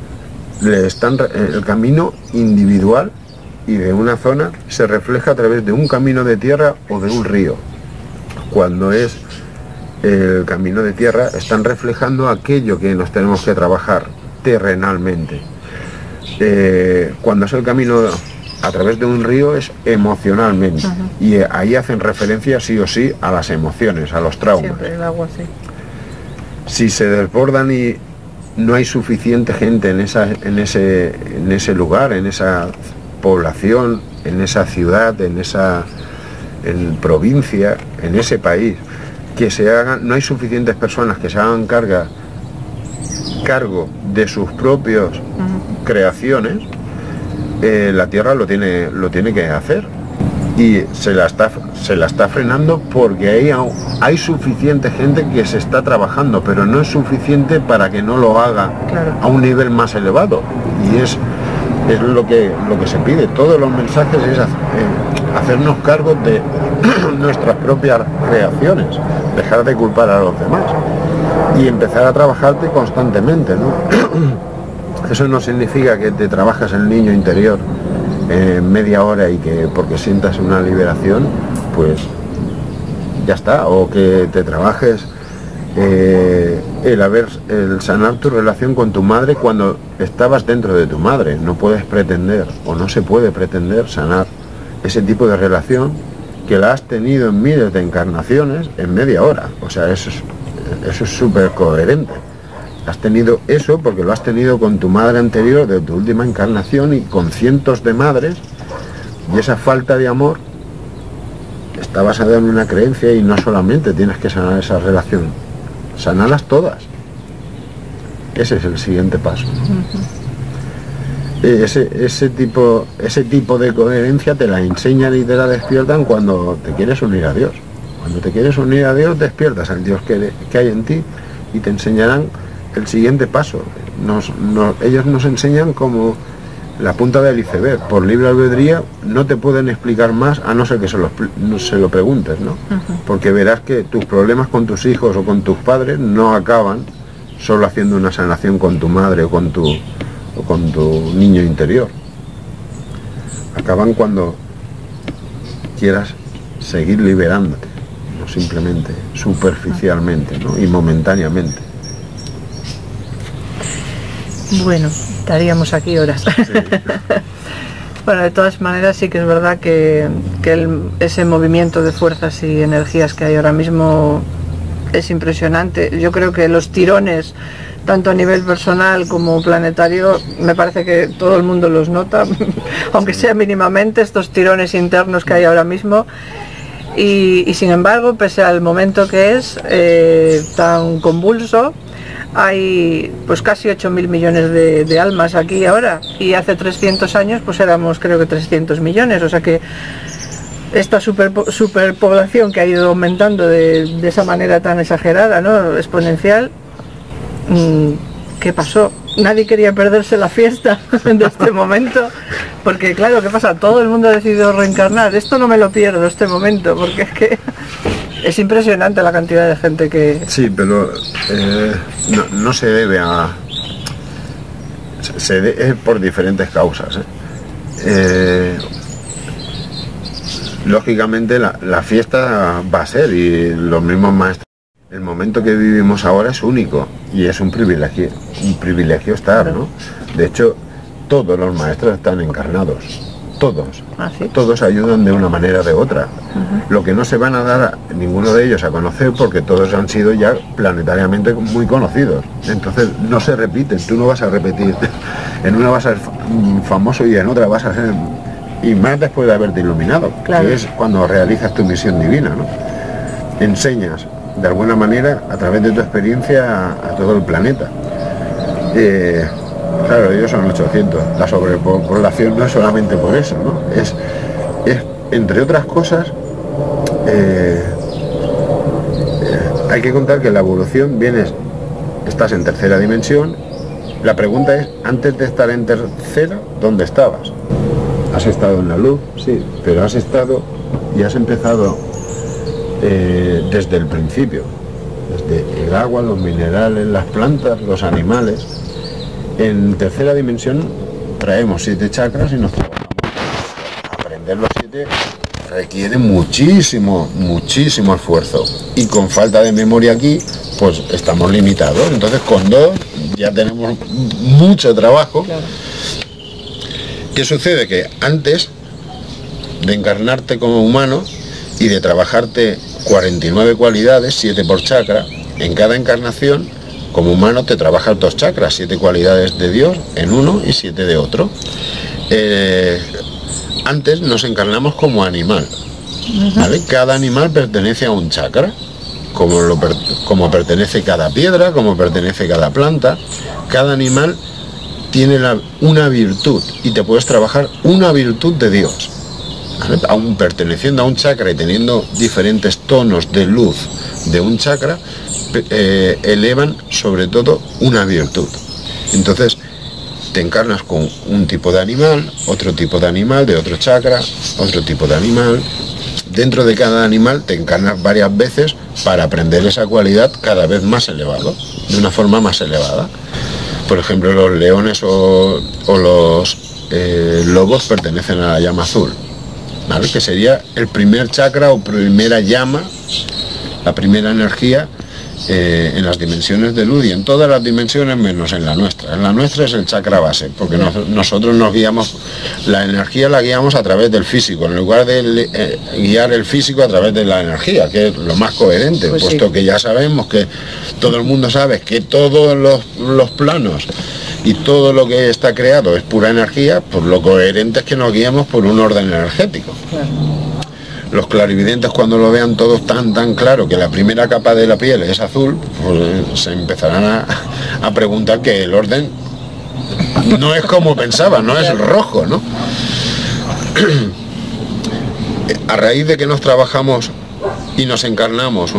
camino individual y de una zona se refleja a través de un camino de tierra o de un río. Cuando es el camino de tierra, están reflejando aquello que nos tenemos que trabajar terrenalmente. Cuando es el camino a través de un río es emocionalmente. Y ahí hacen referencia sí o sí a las emociones, a los traumas. Siempre el agua, sí. Si se desbordan y no hay suficiente gente en ese lugar, en esa población, en esa ciudad, en provincia, en ese país, no hay suficientes personas que se hagan cargo de sus propios creaciones, la Tierra lo tiene que hacer y se la está frenando porque hay suficiente gente que se está trabajando, pero no es suficiente para que no lo haga a un nivel más elevado, y es lo que se pide. Todos los mensajes es hacernos cargo de nuestras propias creaciones, dejar de culpar a los demás y empezar a trabajarte constantemente, ¿no? Eso no significa que te trabajas el niño interior media hora y que porque sientas una liberación, pues ya está, o que te trabajes el sanar tu relación con tu madre cuando estabas dentro de tu madre. No puedes pretender, o no se puede pretender, sanar ese tipo de relación que la has tenido en miles de encarnaciones en media hora. O sea, eso es súper coherente. Has tenido eso porque lo has tenido con tu madre anterior de tu última encarnación y con cientos de madres, y esa falta de amor está basada en una creencia, y no solamente tienes que sanar esa relación, sanarlas todas. Ese es el siguiente paso. ese tipo de coherencia te la enseñan y te la despiertan cuando te quieres unir a Dios. Cuando te quieres unir a Dios, despiertas al Dios que hay en ti y te enseñarán el siguiente paso. Ellos nos enseñan como la punta del iceberg. Por libre albedrío no te pueden explicar más a no ser que se lo preguntes, ¿no? Porque verás que tus problemas con tus hijos o con tus padres no acaban solo haciendo una sanación con tu madre o con tu niño interior. Acaban cuando quieras seguir liberándote, no simplemente superficialmente, ¿no? Y momentáneamente. Bueno, estaríamos aquí horas. Sí. Bueno, de todas maneras sí que es verdad que ese movimiento de fuerzas y energías que hay ahora mismo es impresionante. Yo creo que los tirones, tanto a nivel personal como planetario, me parece que todo el mundo los nota, aunque sea mínimamente, estos tirones internos que hay ahora mismo. Y sin embargo, pese al momento que es tan convulso, hay pues casi 8.000 millones de almas aquí ahora, y hace 300 años pues éramos creo que 300 millones, o sea que esta superpoblación que ha ido aumentando de esa manera tan exagerada, ¿no? Exponencial. ¿Qué pasó? Nadie quería perderse la fiesta de este momento, porque claro, ¿qué pasa? Todo el mundo ha decidido reencarnar. Esto no me lo pierdo, este momento, porque es que es impresionante la cantidad de gente que... Sí, pero no se debe a... es por diferentes causas, lógicamente la fiesta va a ser, y los mismos maestros. El momento que vivimos ahora es único y es un privilegio estar, ¿no? De hecho, todos los maestros están encarnados, todos. ¿Ah, sí? Todos ayudan de una manera o de otra. Lo que no se van a dar ninguno de ellos a conocer, porque todos han sido ya planetariamente muy conocidos. Entonces no se repiten, tú no vas a repetir. En una vas a ser famoso y en otra vas a ser... Y más después de haberte iluminado, claro, que es cuando realizas tu misión divina, ¿no? Enseñas de alguna manera a través de tu experiencia a todo el planeta. Claro, ellos son 800. La sobrepoblación no es solamente por eso, ¿no? Es entre otras cosas, hay que contar que la evolución estás en tercera dimensión. La pregunta es, antes de estar en tercera, ¿dónde estabas? Has estado en la luz, sí, pero has estado y has empezado desde el principio, desde el agua, los minerales, las plantas, los animales. En tercera dimensión traemos 7 chakras y nos trabajamos. Aprender los 7 requiere muchísimo esfuerzo, y con falta de memoria aquí pues estamos limitados. Entonces con 2 ya tenemos mucho trabajo. Claro. ¿Qué sucede? Que antes de encarnarte como humano y de trabajarte 49 cualidades, 7 por chakra, en cada encarnación como humano te trabajas 2 chakras, 7 cualidades de Dios en uno y 7 de otro. Antes nos encarnamos como animal, ¿vale? Cada animal pertenece a un chakra, como pertenece cada piedra, como pertenece cada planta. Cada animal tiene una virtud, y te puedes trabajar una virtud de Dios, ¿vale? Aún perteneciendo a un chakra y teniendo diferentes tonos de luz de un chakra, elevan sobre todo una virtud. Entonces te encarnas con un tipo de animal, otro tipo de animal de otro chakra, otro tipo de animal. Dentro de cada animal te encarnas varias veces para aprender esa cualidad cada vez más elevado, de una forma más elevada. Por ejemplo, los leones o los lobos pertenecen a la llama azul, ¿vale? Que sería el primer chakra o primera llama, la primera energía en las dimensiones de luz, y en todas las dimensiones menos en la nuestra. En la nuestra es el chakra base, porque nosotros nos guiamos, la energía la guiamos a través del físico, en lugar de guiar el físico a través de la energía, que es lo más coherente, pues puesto sí, que ya sabemos que todo el mundo sabe que todos los planos y todo lo que está creado es pura energía, pues lo coherente es que nos guiemos por un orden energético. Claro. Los clarividentes, cuando lo vean todos tan claro que la primera capa de la piel es azul, pues se empezarán a preguntar que el orden no es como pensaba, no es rojo, ¿no? A raíz de que nos trabajamos y nos encarnamos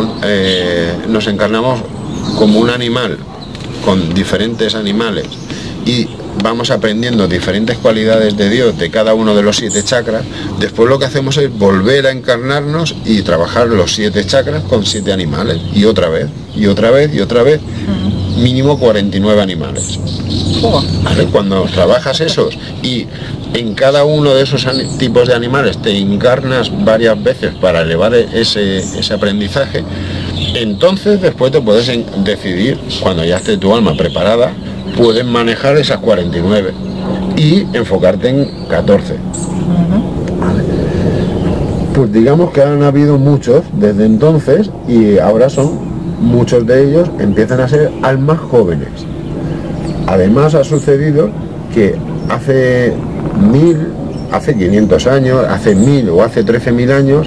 como un animal, con diferentes animales, y vamos aprendiendo diferentes cualidades de Dios de cada uno de los 7 chakras, después lo que hacemos es volver a encarnarnos y trabajar los 7 chakras con 7 animales, y otra vez, y otra vez, y otra vez, mínimo 49 animales. ¿Vale? Cuando trabajas esos y en cada uno de esos tipos de animales te encarnas varias veces para elevar ese aprendizaje, entonces después te puedes decidir, cuando ya esté tu alma preparada, puedes manejar esas 49 y enfocarte en 14. ¿Vale? Pues digamos que han habido muchos desde entonces, y ahora muchos de ellos empiezan a ser almas jóvenes. Además ha sucedido que hace 500 años, hace 1000 o hace 13.000 años,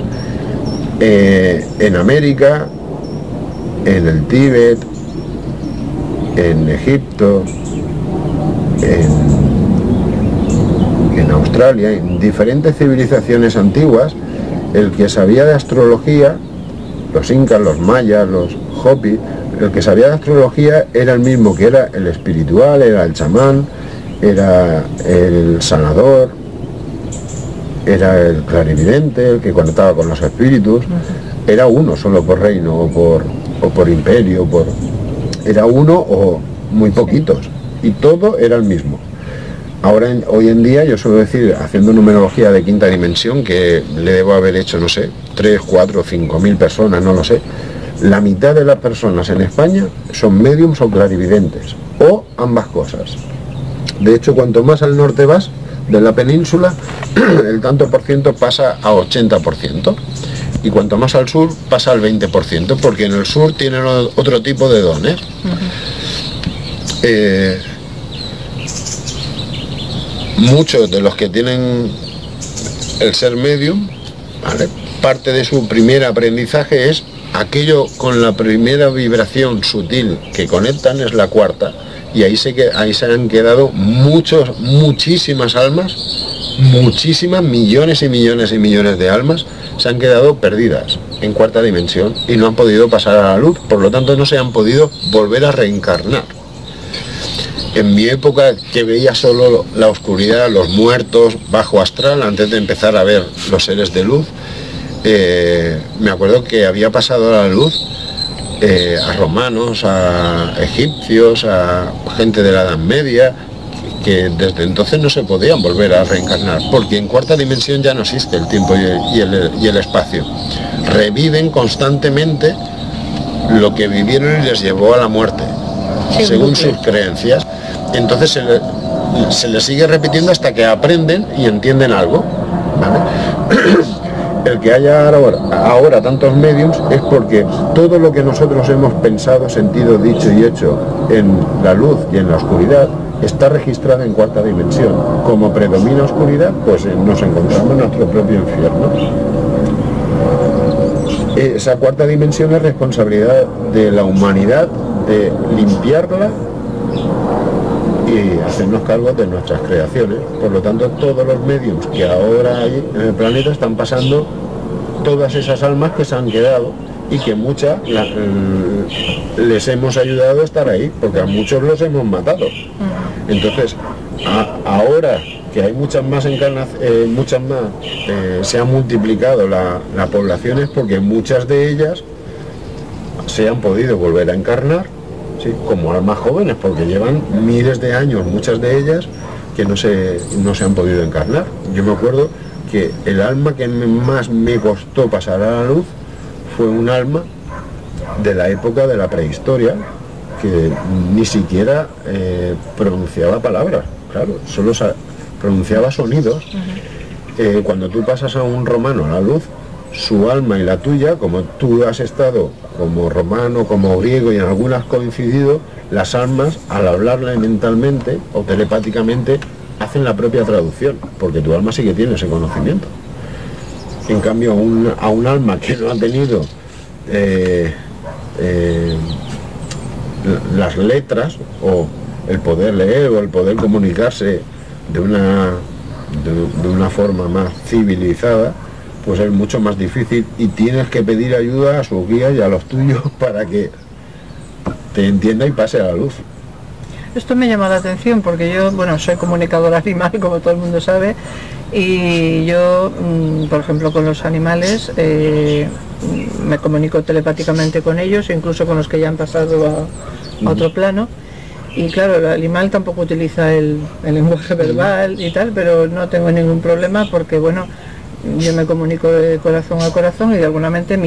en América, en el Tíbet, en Egipto, en Australia, en diferentes civilizaciones antiguas, el que sabía de astrología, los incas, los mayas, los hopi, el que sabía de astrología era el mismo que era el espiritual, era el chamán, era el sanador, era el clarividente, el que conectaba con los espíritus. Era uno solo por reino o por imperio, era uno o muy poquitos, y todo era el mismo. Ahora, hoy en día, yo suelo decir, haciendo numerología de quinta dimensión, que le debo haber hecho, no sé, 3, 4, 5.000 personas, no lo sé, la mitad de las personas en España son médiums o clarividentes, o ambas cosas. De hecho, cuanto más al norte vas de la península, el tanto por ciento pasa a 80%, y cuanto más al sur pasa al 20%, porque en el sur tienen otro tipo de dones. Muchos de los que tienen el ser medium, ¿vale?, parte de su primer aprendizaje es aquello con la primera vibración sutil que conectan, es la cuarta, y ahí se han quedado muchísimas almas, muchísimas, millones y millones y millones de almas se han quedado perdidas en cuarta dimensión y no han podido pasar a la luz, por lo tanto no se han podido volver a reencarnar. En mi época, que veía solo la oscuridad, los muertos, bajo astral, antes de empezar a ver los seres de luz, me acuerdo que había pasado a la luz a romanos, a egipcios, a gente de la Edad Media, que desde entonces no se podían volver a reencarnar, porque en cuarta dimensión ya no existe el tiempo y el espacio. Reviven constantemente lo que vivieron y les llevó a la muerte, según sus creencias. Entonces se les sigue repitiendo hasta que aprenden y entienden algo, ¿vale? El que haya ahora tantos mediums es porque todo lo que nosotros hemos pensado, sentido, dicho y hecho en la luz y en la oscuridad está registrado en cuarta dimensión. Como predomina oscuridad, pues nos encontramos en nuestro propio infierno. Esa cuarta dimensión es responsabilidad de la humanidad de limpiarla y hacernos cargo de nuestras creaciones. Por lo tanto, todos los mediums que ahora hay en el planeta están pasando todas esas almas que se han quedado y que muchas les hemos ayudado a estar ahí, porque a muchos los hemos matado. Entonces, ahora que hay muchas más se ha multiplicado la población, es porque muchas de ellas se han podido volver a encarnar, ¿sí?, como almas jóvenes, porque llevan miles de años, muchas de ellas, que no se han podido encarnar. Yo me acuerdo que el alma que más me costó pasar a la luz fue un alma de la época de la prehistoria, que ni siquiera pronunciaba palabras, claro, solo pronunciaba sonidos. Cuando tú pasas a un romano a la luz, su alma y la tuya, como tú has estado como romano, como griego, y en algunas coincidido, las almas, al hablarle mentalmente o telepáticamente, hacen la propia traducción, porque tu alma sí que tiene ese conocimiento. En cambio, a un alma que no ha tenido las letras o el poder leer o el poder comunicarse de una forma más civilizada, pues es mucho más difícil y tienes que pedir ayuda a sus guías y a los tuyos para que te entienda y pase a la luz. Esto me llama la atención porque yo, bueno, soy comunicadora animal, como todo el mundo sabe, y yo, por ejemplo, con los animales me comunico telepáticamente con ellos, incluso con los que ya han pasado a otro plano. Y claro, el animal tampoco utiliza el lenguaje verbal y tal, pero no tengo ningún problema porque, bueno, yo me comunico de corazón a corazón y de alguna manera,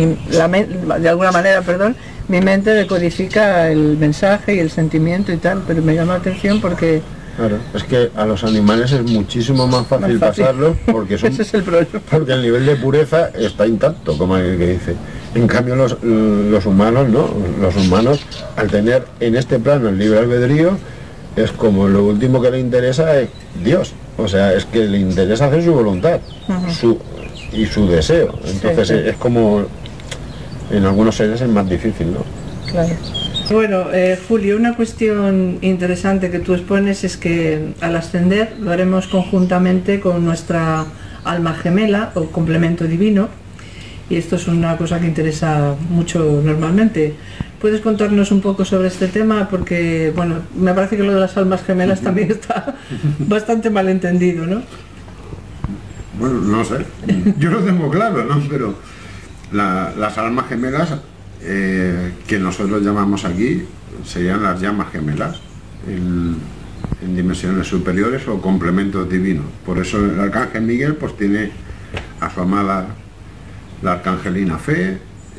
mi mente decodifica el mensaje y el sentimiento y tal, pero me llama la atención porque... Claro, es que a los animales es muchísimo más fácil pasarlo porque son, ese es el problema. Porque el nivel de pureza está intacto, como el que dice. En cambio los humanos no, los humanos al tener en este plano el libre albedrío es como lo último que le interesa es Dios, o sea, es que le interesa hacer su voluntad y su deseo, entonces sí. Es como en algunos seres es más difícil, ¿no? Claro. Bueno, Julio, una cuestión interesante que tú expones es que al ascender lo haremos conjuntamente con nuestra alma gemela o complemento divino, y esto es una cosa que interesa mucho normalmente. ¿Puedes contarnos un poco sobre este tema? Porque, bueno, me parece que lo de las almas gemelas también está bastante mal entendido, ¿no? Bueno, no sé, yo lo tengo claro, ¿no? Pero las almas gemelas que nosotros llamamos aquí serían las llamas gemelas en dimensiones superiores o complementos divinos. Por eso el arcángel Miguel pues tiene a su amada la arcangelina Fe,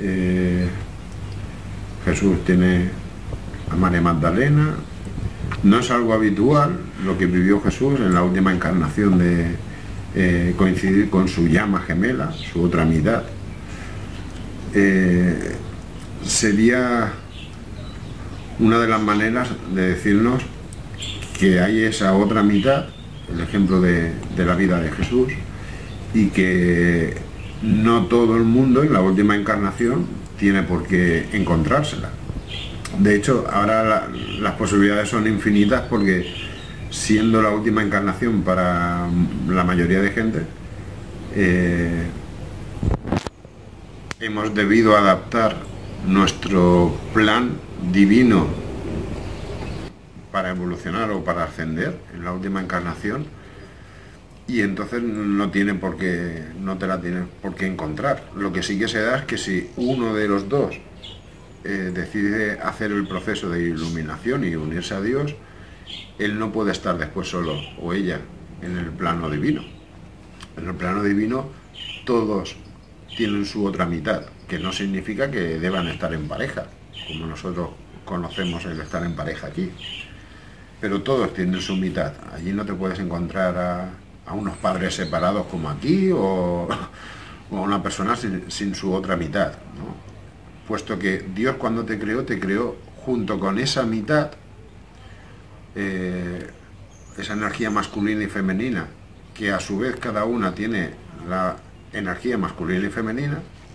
Jesús tiene a María Magdalena. No es algo habitual lo que vivió Jesús en la última encarnación de coincidir con su llama gemela, su otra mitad. Sería una de las maneras de decirnos que hay esa otra mitad, el ejemplo de la vida de Jesús, y que no todo el mundo en la última encarnación tiene por qué encontrársela. De hecho, ahora las posibilidades son infinitas porque siendo la última encarnación para la mayoría de gente, hemos debido adaptar nuestro plan divino para evolucionar o para ascender en la última encarnación, y entonces no te la tienes por qué encontrar. Lo que sí que se da es que si uno de los dos decide hacer el proceso de iluminación y unirse a Dios, él no puede estar después solo, o ella, en el plano divino. En el plano divino todos tienen su otra mitad, que no significa que deban estar en pareja, como nosotros conocemos el estar en pareja aquí. Pero todos tienen su mitad. Allí no te puedes encontrar a unos padres separados como aquí, o a una persona sin su otra mitad, ¿no? Puesto que Dios cuando te creó junto con esa mitad, esa energía masculina y femenina, que a su vez cada una tiene la energía masculina y femenina.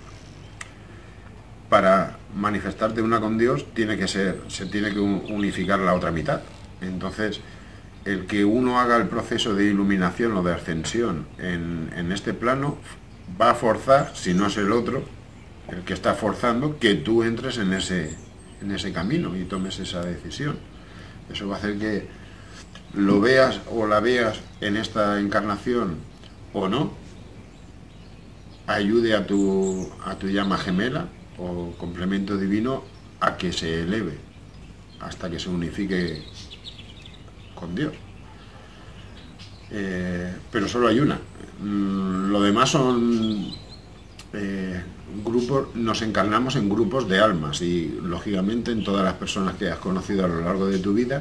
Para manifestarte una con Dios se tiene que unificar la otra mitad. Entonces, el que uno haga el proceso de iluminación o de ascensión en este plano va a forzar, si no es el otro el que está forzando, que tú entres en ese camino y tomes esa decisión. Eso va a hacer que lo veas o la veas en esta encarnación o no, ayude a tu llama gemela o complemento divino a que se eleve hasta que se unifique con Dios. Pero solo hay una. Lo demás son grupos, nos encarnamos en grupos de almas, y lógicamente en todas las personas que has conocido a lo largo de tu vida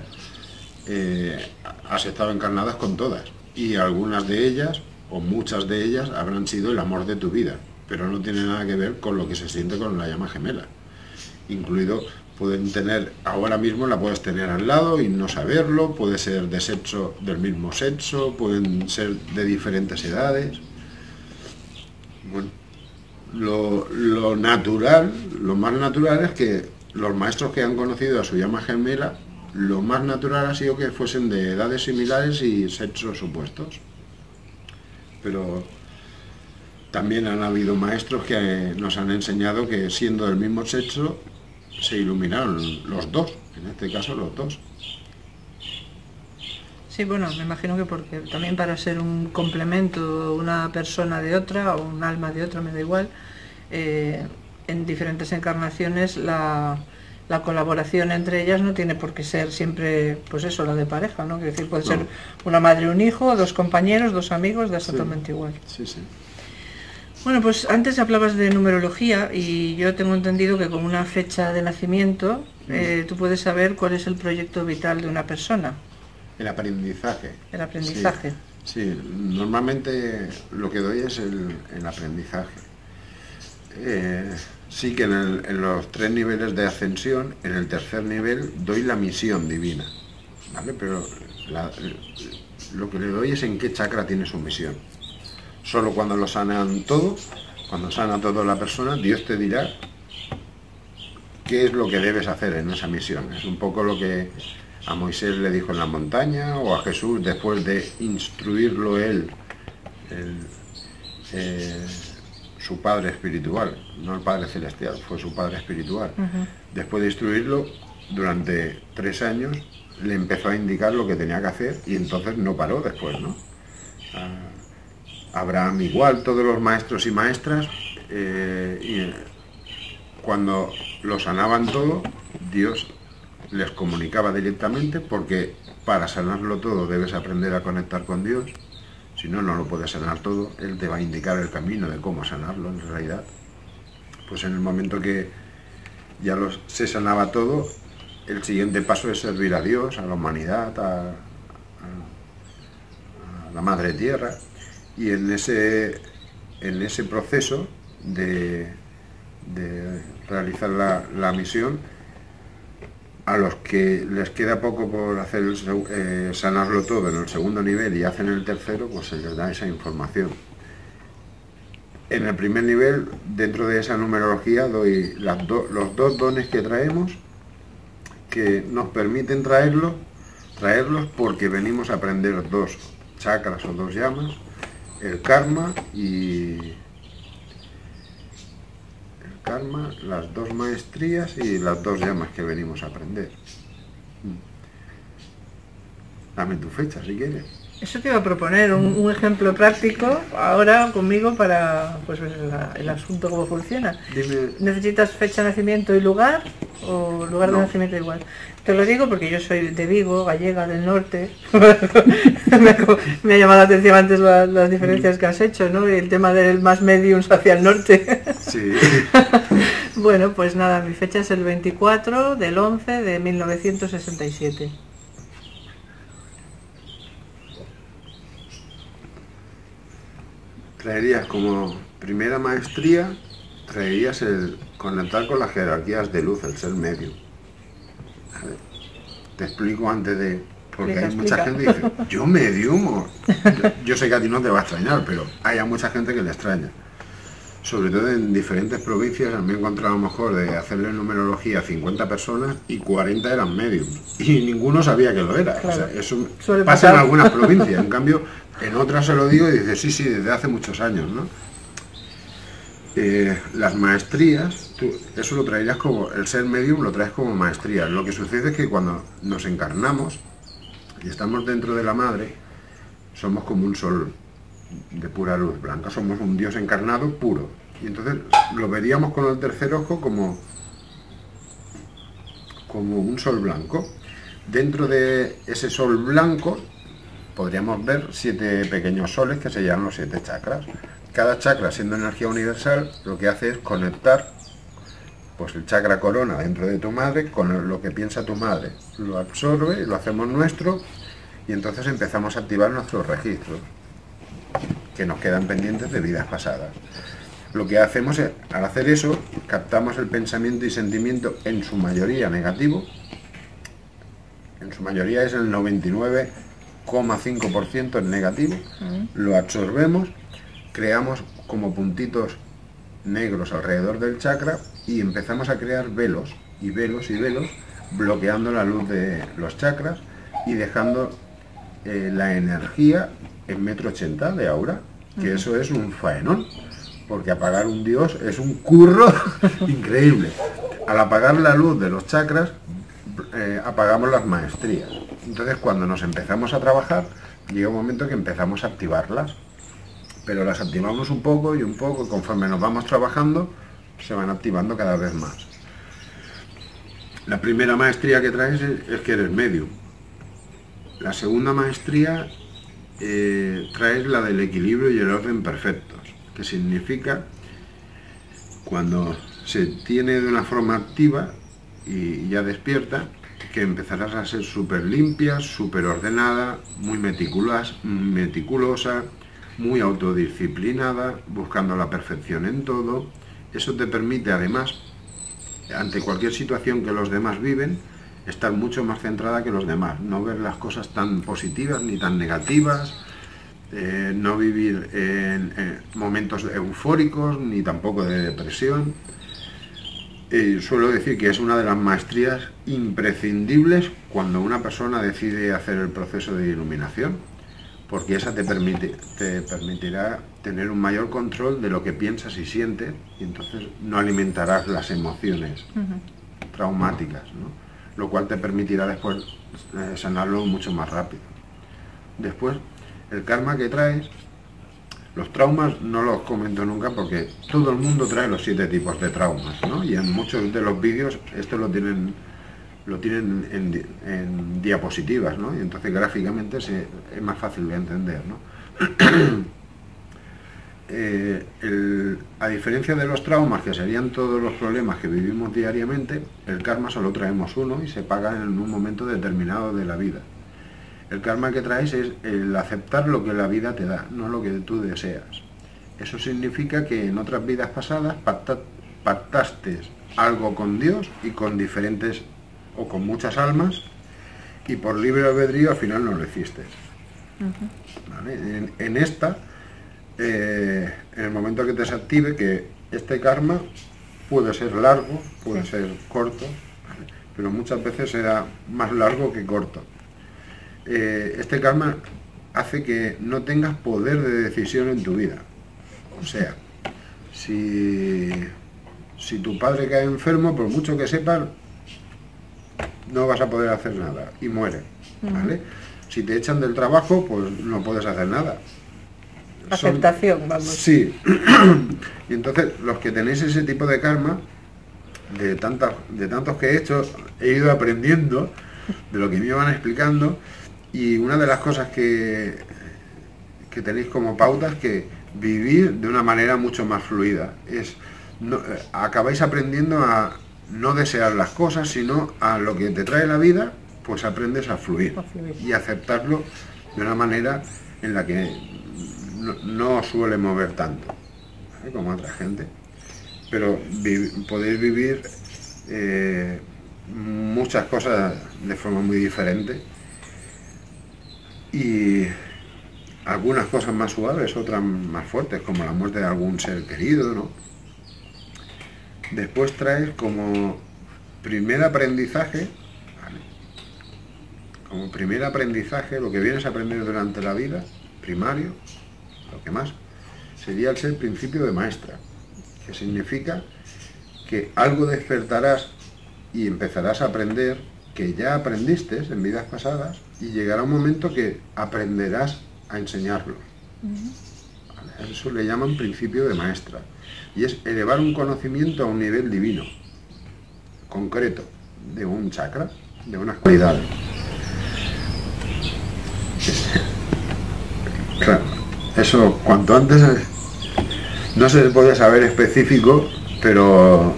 has estado encarnadas con todas, y algunas de ellas o muchas de ellas habrán sido el amor de tu vida, pero no tiene nada que ver con lo que se siente con la llama gemela. Incluido, pueden tener, ahora mismo la puedes tener al lado y no saberlo, puede ser de sexo del mismo sexo, pueden ser de diferentes edades. Bueno, lo natural, lo más natural es que los maestros que han conocido a su llama gemela lo más natural ha sido que fuesen de edades similares y sexos opuestos. Pero también han habido maestros que nos han enseñado que siendo del mismo sexo se iluminaron los dos, en este caso los dos. Sí, bueno, me imagino que porque también para ser un complemento, una persona de otra o un alma de otra, me da igual, en diferentes encarnaciones la colaboración entre ellas no tiene por qué ser siempre, pues eso, la de pareja, ¿no? Quiero decir, puede ser una madre, un hijo, dos compañeros, dos amigos, da exactamente igual. Sí, sí. Bueno, pues antes hablabas de numerología y yo tengo entendido que con una fecha de nacimiento tú puedes saber cuál es el proyecto vital de una persona. El aprendizaje. El aprendizaje. Sí, sí, normalmente lo que doy es el aprendizaje. Sí que en los 3 niveles de ascensión, en el tercer nivel doy la misión divina, ¿vale? Pero lo que le doy es en qué chakra tiene su misión. Solo cuando lo sanan todo, cuando sana todo la persona, Dios te dirá qué es lo que debes hacer en esa misión. Es un poco lo que a Moisés le dijo en la montaña, o a Jesús después de instruirlo él, su padre espiritual, no el Padre Celestial, fue su padre espiritual. Después de instruirlo, durante 3 años, le empezó a indicar lo que tenía que hacer y entonces no paró después, ¿no? Abraham igual, todos los maestros y maestras, y cuando lo sanaban todo, Dios les comunicaba directamente, porque para sanarlo todo debes aprender a conectar con Dios. Si no, no lo puedes sanar todo. Él te va a indicar el camino de cómo sanarlo en realidad. Pues en el momento que ya se sanaba todo, el siguiente paso es servir a Dios, a la humanidad, a la Madre Tierra. Y en ese proceso de realizar la misión, a los que les queda poco por hacer sanarlo todo en el segundo nivel y hacen el tercero, pues se les da esa información. En el primer nivel, dentro de esa numerología, doy los 2 dones que traemos, que nos permiten traerlos porque venimos a aprender 2 chakras o 2 llamas, el karma las 2 maestrías y las 2 llamas que venimos a aprender. Dame tu fecha si quieres. Eso te iba a proponer, un ejemplo práctico ahora conmigo para pues, el asunto cómo funciona. Dime. ¿Necesitas fecha de nacimiento y lugar? ¿O lugar de nacimiento igual? Te lo digo porque yo soy de Vigo, gallega, del norte. me ha llamado la atención antes las diferencias que has hecho, ¿no? Y el tema del más mediums hacia el norte. Sí. Bueno, pues nada, mi fecha es el 24 del 11 de 1967. Traerías como primera maestría, traerías el conectar con las jerarquías de luz, el ser medio. A ver, te explico antes de... Porque hay mucha gente que dice, yo mediumo. Yo sé que a ti no te va a extrañar, pero hay a mucha gente que le extraña. Sobre todo en diferentes provincias, me he encontrado a lo mejor de hacerle numerología a 50 personas y 40 eran mediums. Y ninguno sabía que lo era. Claro. O sea, eso pasa en algunas provincias. En cambio, en otras se lo digo y dice, sí, desde hace muchos años, ¿no? Las maestrías, eso lo traerías como, el ser medium lo traes como maestría. Lo que sucede es que cuando nos encarnamos y estamos dentro de la madre, somos como un sol de pura luz blanca, somos un Dios encarnado puro. Y entonces lo veríamos con el tercer ojo como un sol blanco. Dentro de ese sol blanco podríamos ver 7 pequeños soles que se llaman los 7 chakras. Cada chakra, siendo energía universal, lo que hace es conectar pues el chakra corona dentro de tu madre con lo que piensa tu madre. Lo absorbe, lo hacemos nuestro y entonces empezamos a activar nuestros registros que nos quedan pendientes de vidas pasadas. Lo que hacemos es, al hacer eso, captamos el pensamiento y sentimiento en su mayoría negativo. En su mayoría es el 99,5% en negativo. Lo absorbemos, creamos como puntitos negros alrededor del chakra y empezamos a crear velos y velos y velos bloqueando la luz de los chakras y dejando la energía en 1,80 m de aura, que eso es un faenón, porque apagar un dios es un curro increíble. Al apagar la luz de los chakras, apagamos las maestrías. Entonces, cuando nos empezamos a trabajar, llega un momento que empezamos a activarlas, pero las activamos un poco, y conforme nos vamos trabajando, se van activando cada vez más. La primera maestría que traes es que eres medium. La segunda maestría traes la del equilibrio y el orden perfectos, que significa cuando se tiene de una forma activa y ya despierta, que empezarás a ser súper limpia, súper ordenada, muy meticulosa, muy autodisciplinada, buscando la perfección en todo. Eso te permite, además, ante cualquier situación que los demás viven, estar mucho más centrada que los demás, no ver las cosas tan positivas ni tan negativas, no vivir en momentos eufóricos ni tampoco de depresión. Suelo decir que es una de las maestrías imprescindibles cuando una persona decide hacer el proceso de iluminación, porque esa te permitirá tener un mayor control de lo que piensas y sientes, y entonces no alimentarás las emociones traumáticas, ¿no? Lo cual te permitirá después sanarlo mucho más rápido. Después, el karma que traes, los traumas no los comento nunca porque todo el mundo trae los 7 tipos de traumas, ¿no? Y en muchos de los vídeos esto lo tienen en diapositivas, ¿no? Y entonces gráficamente es más fácil de entender, ¿no? A diferencia de los traumas, que serían todos los problemas que vivimos diariamente, el karma solo traemos uno y se paga en un momento determinado de la vida. El karma que traes es el aceptar lo que la vida te da, no lo que tú deseas. Eso significa que en otras vidas pasadas pactaste algo con Dios y con diferentes o con muchas almas, y por libre albedrío al final no lo hiciste. ¿Vale? En esta, en el momento que te se active, que este karma puede ser largo, puede ser corto, ¿vale? Pero muchas veces será más largo que corto. Este karma hace que no tengas poder de decisión en tu vida. O sea, si tu padre cae enfermo, por mucho que sepas, no vas a poder hacer nada y muere, ¿vale? Si te echan del trabajo, pues no puedes hacer nada. Aceptación, vamos. Sí. Y entonces, los que tenéis ese tipo de karma, de tantos que he hecho, he ido aprendiendo de lo que me iban explicando, y una de las cosas que tenéis como pauta es que vivir de una manera mucho más fluida. Acabáis aprendiendo a no desear las cosas, sino a lo que te trae la vida, pues aprendes a fluir y aceptarlo de una manera en la que no suele mover tanto, ¿vale? Como otra gente, pero podéis vivir muchas cosas de forma muy diferente, y algunas cosas más suaves, otras más fuertes, como la muerte de algún ser querido, ¿no? Después traes como primer aprendizaje, ¿vale? Como primer aprendizaje, lo que vienes a aprender durante la vida, primario, lo que más, sería el ser principio de maestra, que significa que algo despertarás y empezarás a aprender que ya aprendiste en vidas pasadas, y llegará un momento que aprenderás a enseñarlo. ¿Vale? Eso le llaman principio de maestra, y es elevar un conocimiento a un nivel divino, concreto, de un chakra, de unas cualidades. Claro, eso cuanto antes no se puede saber específico, pero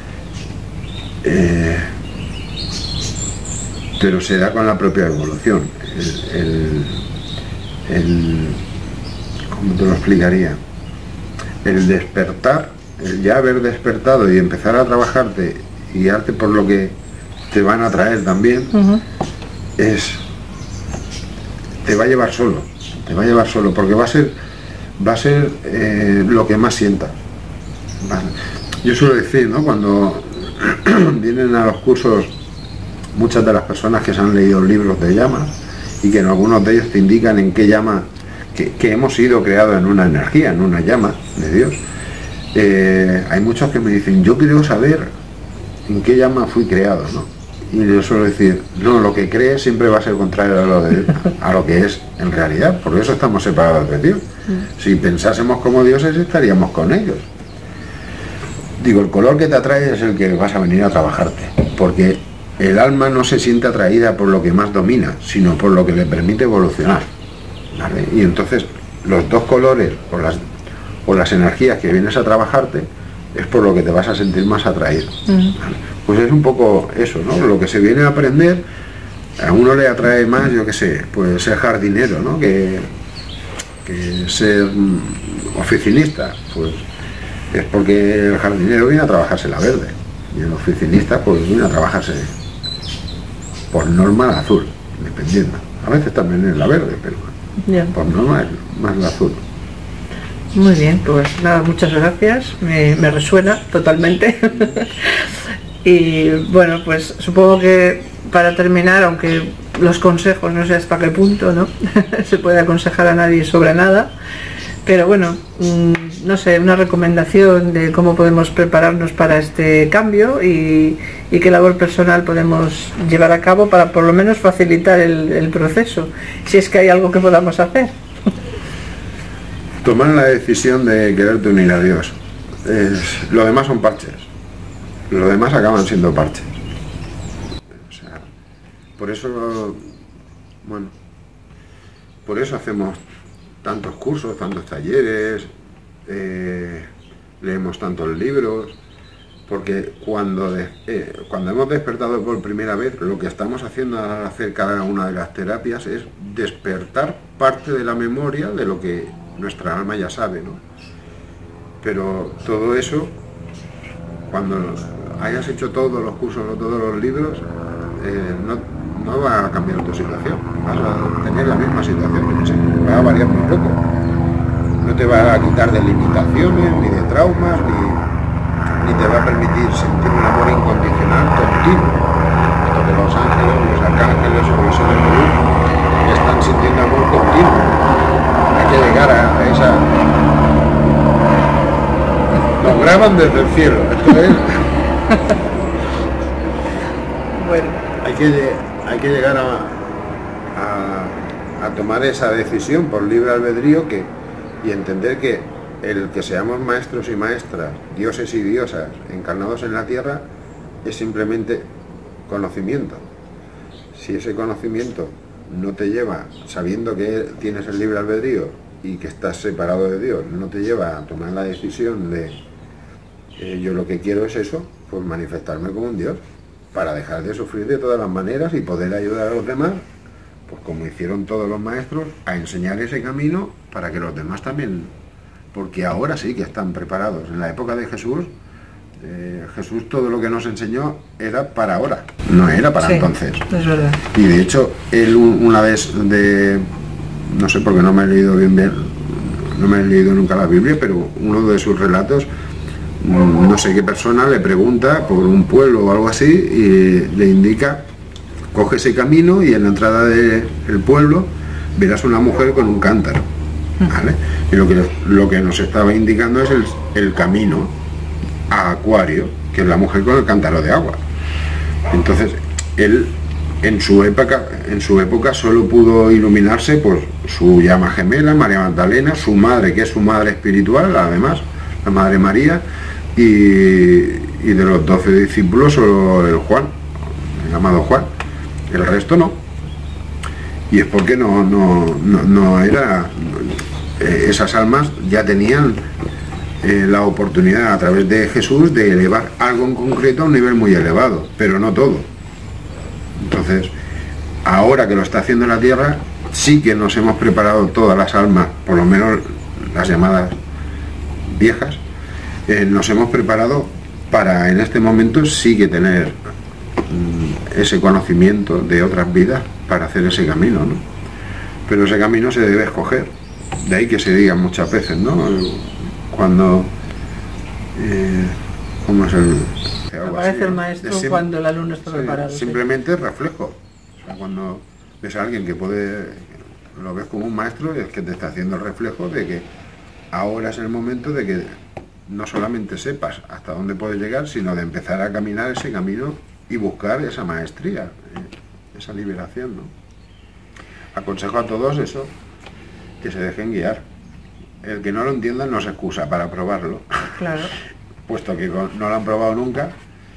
se da con la propia evolución. ¿Cómo te lo explicaría? El despertar, el ya haber despertado y empezar a trabajarte y guiarte por lo que te van a traer también, te va a llevar solo, porque va a ser lo que más sientas. Yo suelo decir, ¿no? Cuando vienen a los cursos muchas de las personas que se han leído libros de llamas y que en algunos de ellos te indican en qué llama, que hemos sido creados en una energía, en una llama de Dios. Hay muchos que me dicen, yo quiero saber en qué llama fui creado, ¿no? Y yo suelo decir, no, lo que crees siempre va a ser contrario a lo que es en realidad, por eso estamos separados de Dios. Si pensásemos como dioses, estaríamos con ellos. Digo, el color que te atrae es el que vas a venir a trabajarte, porque el alma no se siente atraída por lo que más domina, sino por lo que le permite evolucionar, ¿vale? Y entonces los dos colores o las energías que vienes a trabajarte es por lo que te vas a sentir más atraído, ¿vale? Pues es un poco eso, ¿no? Lo que se viene a aprender, a uno le atrae más, yo qué sé, pues ser jardinero, ¿no? Que ser oficinista, pues es porque el jardinero viene a trabajarse la verde y el oficinista pues viene a trabajarse por norma la azul, dependiendo. A veces también es la verde, pero por norma es más la azul. Muy bien, pues nada, muchas gracias, me resuena totalmente. Y bueno, pues supongo que para terminar, aunque los consejos no sé hasta qué punto, ¿no? Se puede aconsejar a nadie sobre nada, pero bueno, no sé, una recomendación de cómo podemos prepararnos para este cambio y qué labor personal podemos llevar a cabo para por lo menos facilitar el proceso, si es que hay algo que podamos hacer. Tomar la decisión de quererte unir a Dios. Lo demás son parches. Lo demás acaban siendo parches. O sea, por eso, bueno, por eso hacemos tantos cursos, tantos talleres, leemos tantos libros, porque cuando hemos despertado por primera vez, lo que estamos haciendo al hacer cada una de las terapias es despertar parte de la memoria de lo que nuestra alma ya sabe, ¿no? Pero todo eso, cuando hayas hecho todos los cursos o todos los libros, no va a cambiar tu situación, vas a tener la misma situación, va a variar muy poco. No te va a quitar de limitaciones, ni de traumas, ni te va a permitir sentir un amor incondicional continuo. Esto de los ángeles, los arcángeles o los seres de luz están sintiendo amor continuo. Hay que llegar a esa... Nos graban desde el cielo, esto es... Bueno. Hay que llegar a tomar esa decisión por libre albedrío y entender que el que seamos maestros y maestras, dioses y diosas encarnados en la tierra es simplemente conocimiento. Si ese conocimiento no te lleva, sabiendo que tienes el libre albedrío y que estás separado de Dios, no te lleva a tomar la decisión de yo lo que quiero es eso, pues manifestarme como un Dios, para dejar de sufrir de todas las maneras y poder ayudar a los demás, pues como hicieron todos los maestros, a enseñar ese camino para que los demás también, porque ahora sí que están preparados. En la época de Jesús, Jesús todo lo que nos enseñó era para ahora, no era para entonces. Es verdad. Y de hecho, él una vez no sé por qué no me he leído no me he leído nunca la Biblia, pero uno de sus relatos, no sé qué persona le pregunta por un pueblo o algo así y le indica, coge ese camino y en la entrada del pueblo verás una mujer con un cántaro, ¿vale? Y lo que nos estaba indicando es el camino a Acuario, que es la mujer con el cántaro de agua. Entonces él en su época solo pudo iluminarse por su llama gemela, María Magdalena, su madre, que es su madre espiritual, además, la Madre María, y de los 12 discípulos solo el Juan, el amado Juan, el resto no. Y es porque no era, esas almas ya tenían la oportunidad a través de Jesús de elevar algo en concreto a un nivel muy elevado, pero no todo. Entonces, ahora que lo está haciendo la Tierra, sí que nos hemos preparado todas las almas, por lo menos las llamadas viejas, nos hemos preparado para en este momento sí que tener ese conocimiento de otras vidas para hacer ese camino, ¿no? Pero ese camino se debe escoger. De ahí que se diga muchas veces, ¿no? Cuando ¿cómo es el? algo Aparece así, el ¿no? maestro cuando el alumno está preparado. Simplemente reflejo. O sea, cuando ves a alguien que lo ves como un maestro, es que te está haciendo el reflejo de que ahora es el momento de que no solamente sepas hasta dónde puedes llegar, sino de empezar a caminar ese camino y buscar esa maestría, esa liberación, ¿no? Aconsejo a todos eso, que se dejen guiar. El que no lo entienda no se excusa para probarlo. Claro. Puesto que no lo han probado nunca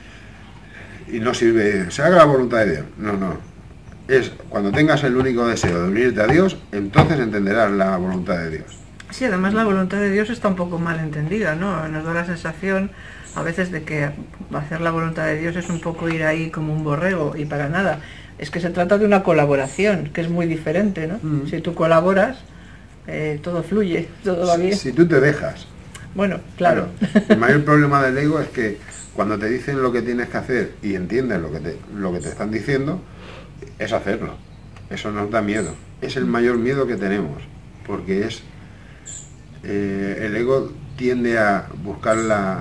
y no sirve, se haga la voluntad de Dios. No. Es cuando tengas el único deseo de unirte a Dios, entonces entenderás la voluntad de Dios. Sí, además la voluntad de Dios está un poco mal entendida, ¿no? Nos da la sensación a veces de que hacer la voluntad de Dios es un poco ir ahí como un borrego, y para nada. Es que se trata de una colaboración, que es muy diferente, ¿no? Si tú colaboras, todo fluye, todo va bien. Si tú te dejas. Bueno, claro. El mayor problema del ego es que cuando te dicen lo que tienes que hacer y entiendes lo que te están diciendo, es hacerlo. Eso nos da miedo. Es el mayor miedo que tenemos, porque es el ego tiende a buscar la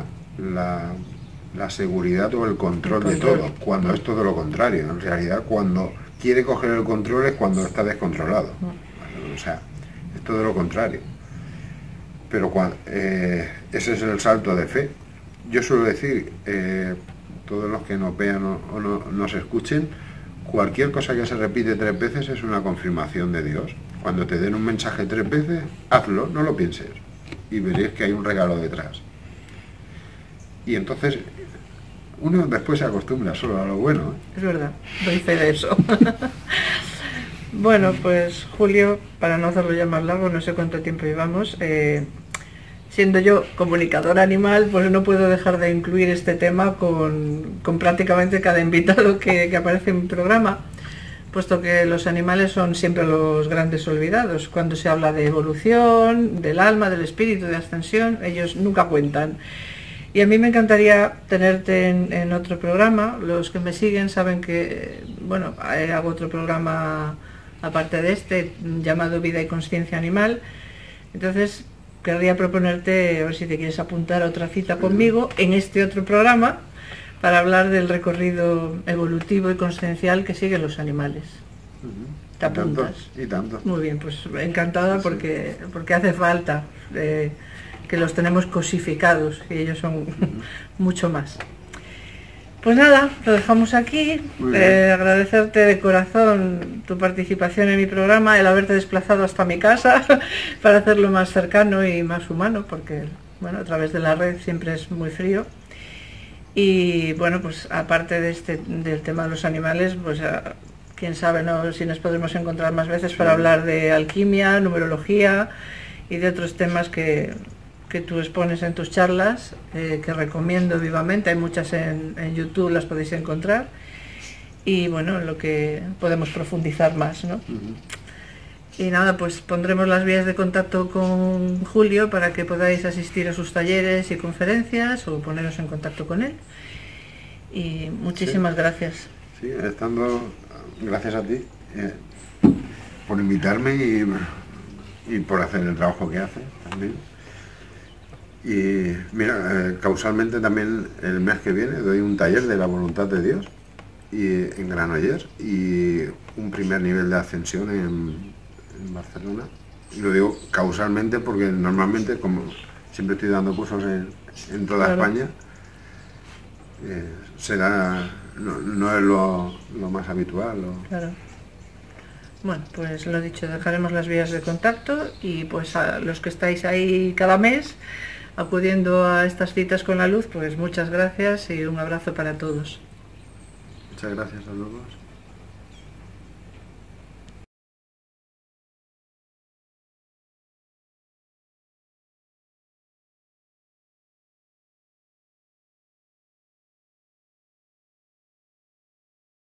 seguridad o el control de todo, cuando es todo lo contrario. En realidad, cuando quiere coger el control es cuando está descontrolado. O sea, es todo lo contrario. Pero ese es el salto de fe. Yo suelo decir, todos los que nos vean o nos escuchen, cualquier cosa que se repite 3 veces es una confirmación de Dios. Cuando te den un mensaje 3 veces, hazlo, no lo pienses, y veréis que hay un regalo detrás. Y entonces uno después se acostumbra solo a lo bueno, ¿eh? Es verdad, doy fe de eso. Bueno, pues Julio, para no hacerlo ya más largo, no sé cuánto tiempo llevamos, siendo yo comunicadora animal, pues no puedo dejar de incluir este tema con prácticamente cada invitado que aparece en mi programa, puesto que los animales son siempre los grandes olvidados. Cuando se habla de evolución, del alma, del espíritu, de ascensión, ellos nunca cuentan. Y a mí me encantaría tenerte en otro programa. Los que me siguen saben que, bueno, hago otro programa aparte de este, llamado Vida y Consciencia Animal. Entonces, querría proponerte, a ver si te quieres apuntar a otra cita conmigo en este otro programa, para hablar del recorrido evolutivo y consciencial que siguen los animales. ¿Te apuntas? Y tanto. Muy bien, pues encantada, porque hace falta que los tenemos cosificados, y ellos son mucho más. Pues nada, lo dejamos aquí. Agradecerte de corazón tu participación en mi programa, el haberte desplazado hasta mi casa para hacerlo más cercano y más humano, porque bueno, a través de la red siempre es muy frío. Y bueno, pues aparte del tema de los animales, pues quién sabe, ¿no?, si nos podremos encontrar más veces para hablar de alquimia, numerología y de otros temas que tú expones en tus charlas, que recomiendo vivamente. Hay muchas en YouTube, las podéis encontrar, y bueno, en lo que podemos profundizar más, ¿no? Y nada, pues pondremos las vías de contacto con Julio para que podáis asistir a sus talleres y conferencias, o poneros en contacto con él. Y muchísimas gracias. Sí, gracias a ti por invitarme y por hacer el trabajo que haces también. Y mira, causalmente también el mes que viene doy un taller de la voluntad de Dios en Granollers, y un primer nivel de ascensión en Barcelona. Y lo digo causalmente porque normalmente, como siempre estoy dando cursos en toda España, no es lo más habitual. Claro. Bueno, pues lo dicho, dejaremos las vías de contacto, y pues a los que estáis ahí cada mes acudiendo a estas citas con la luz, pues muchas gracias y un abrazo para todos. Muchas gracias a todos.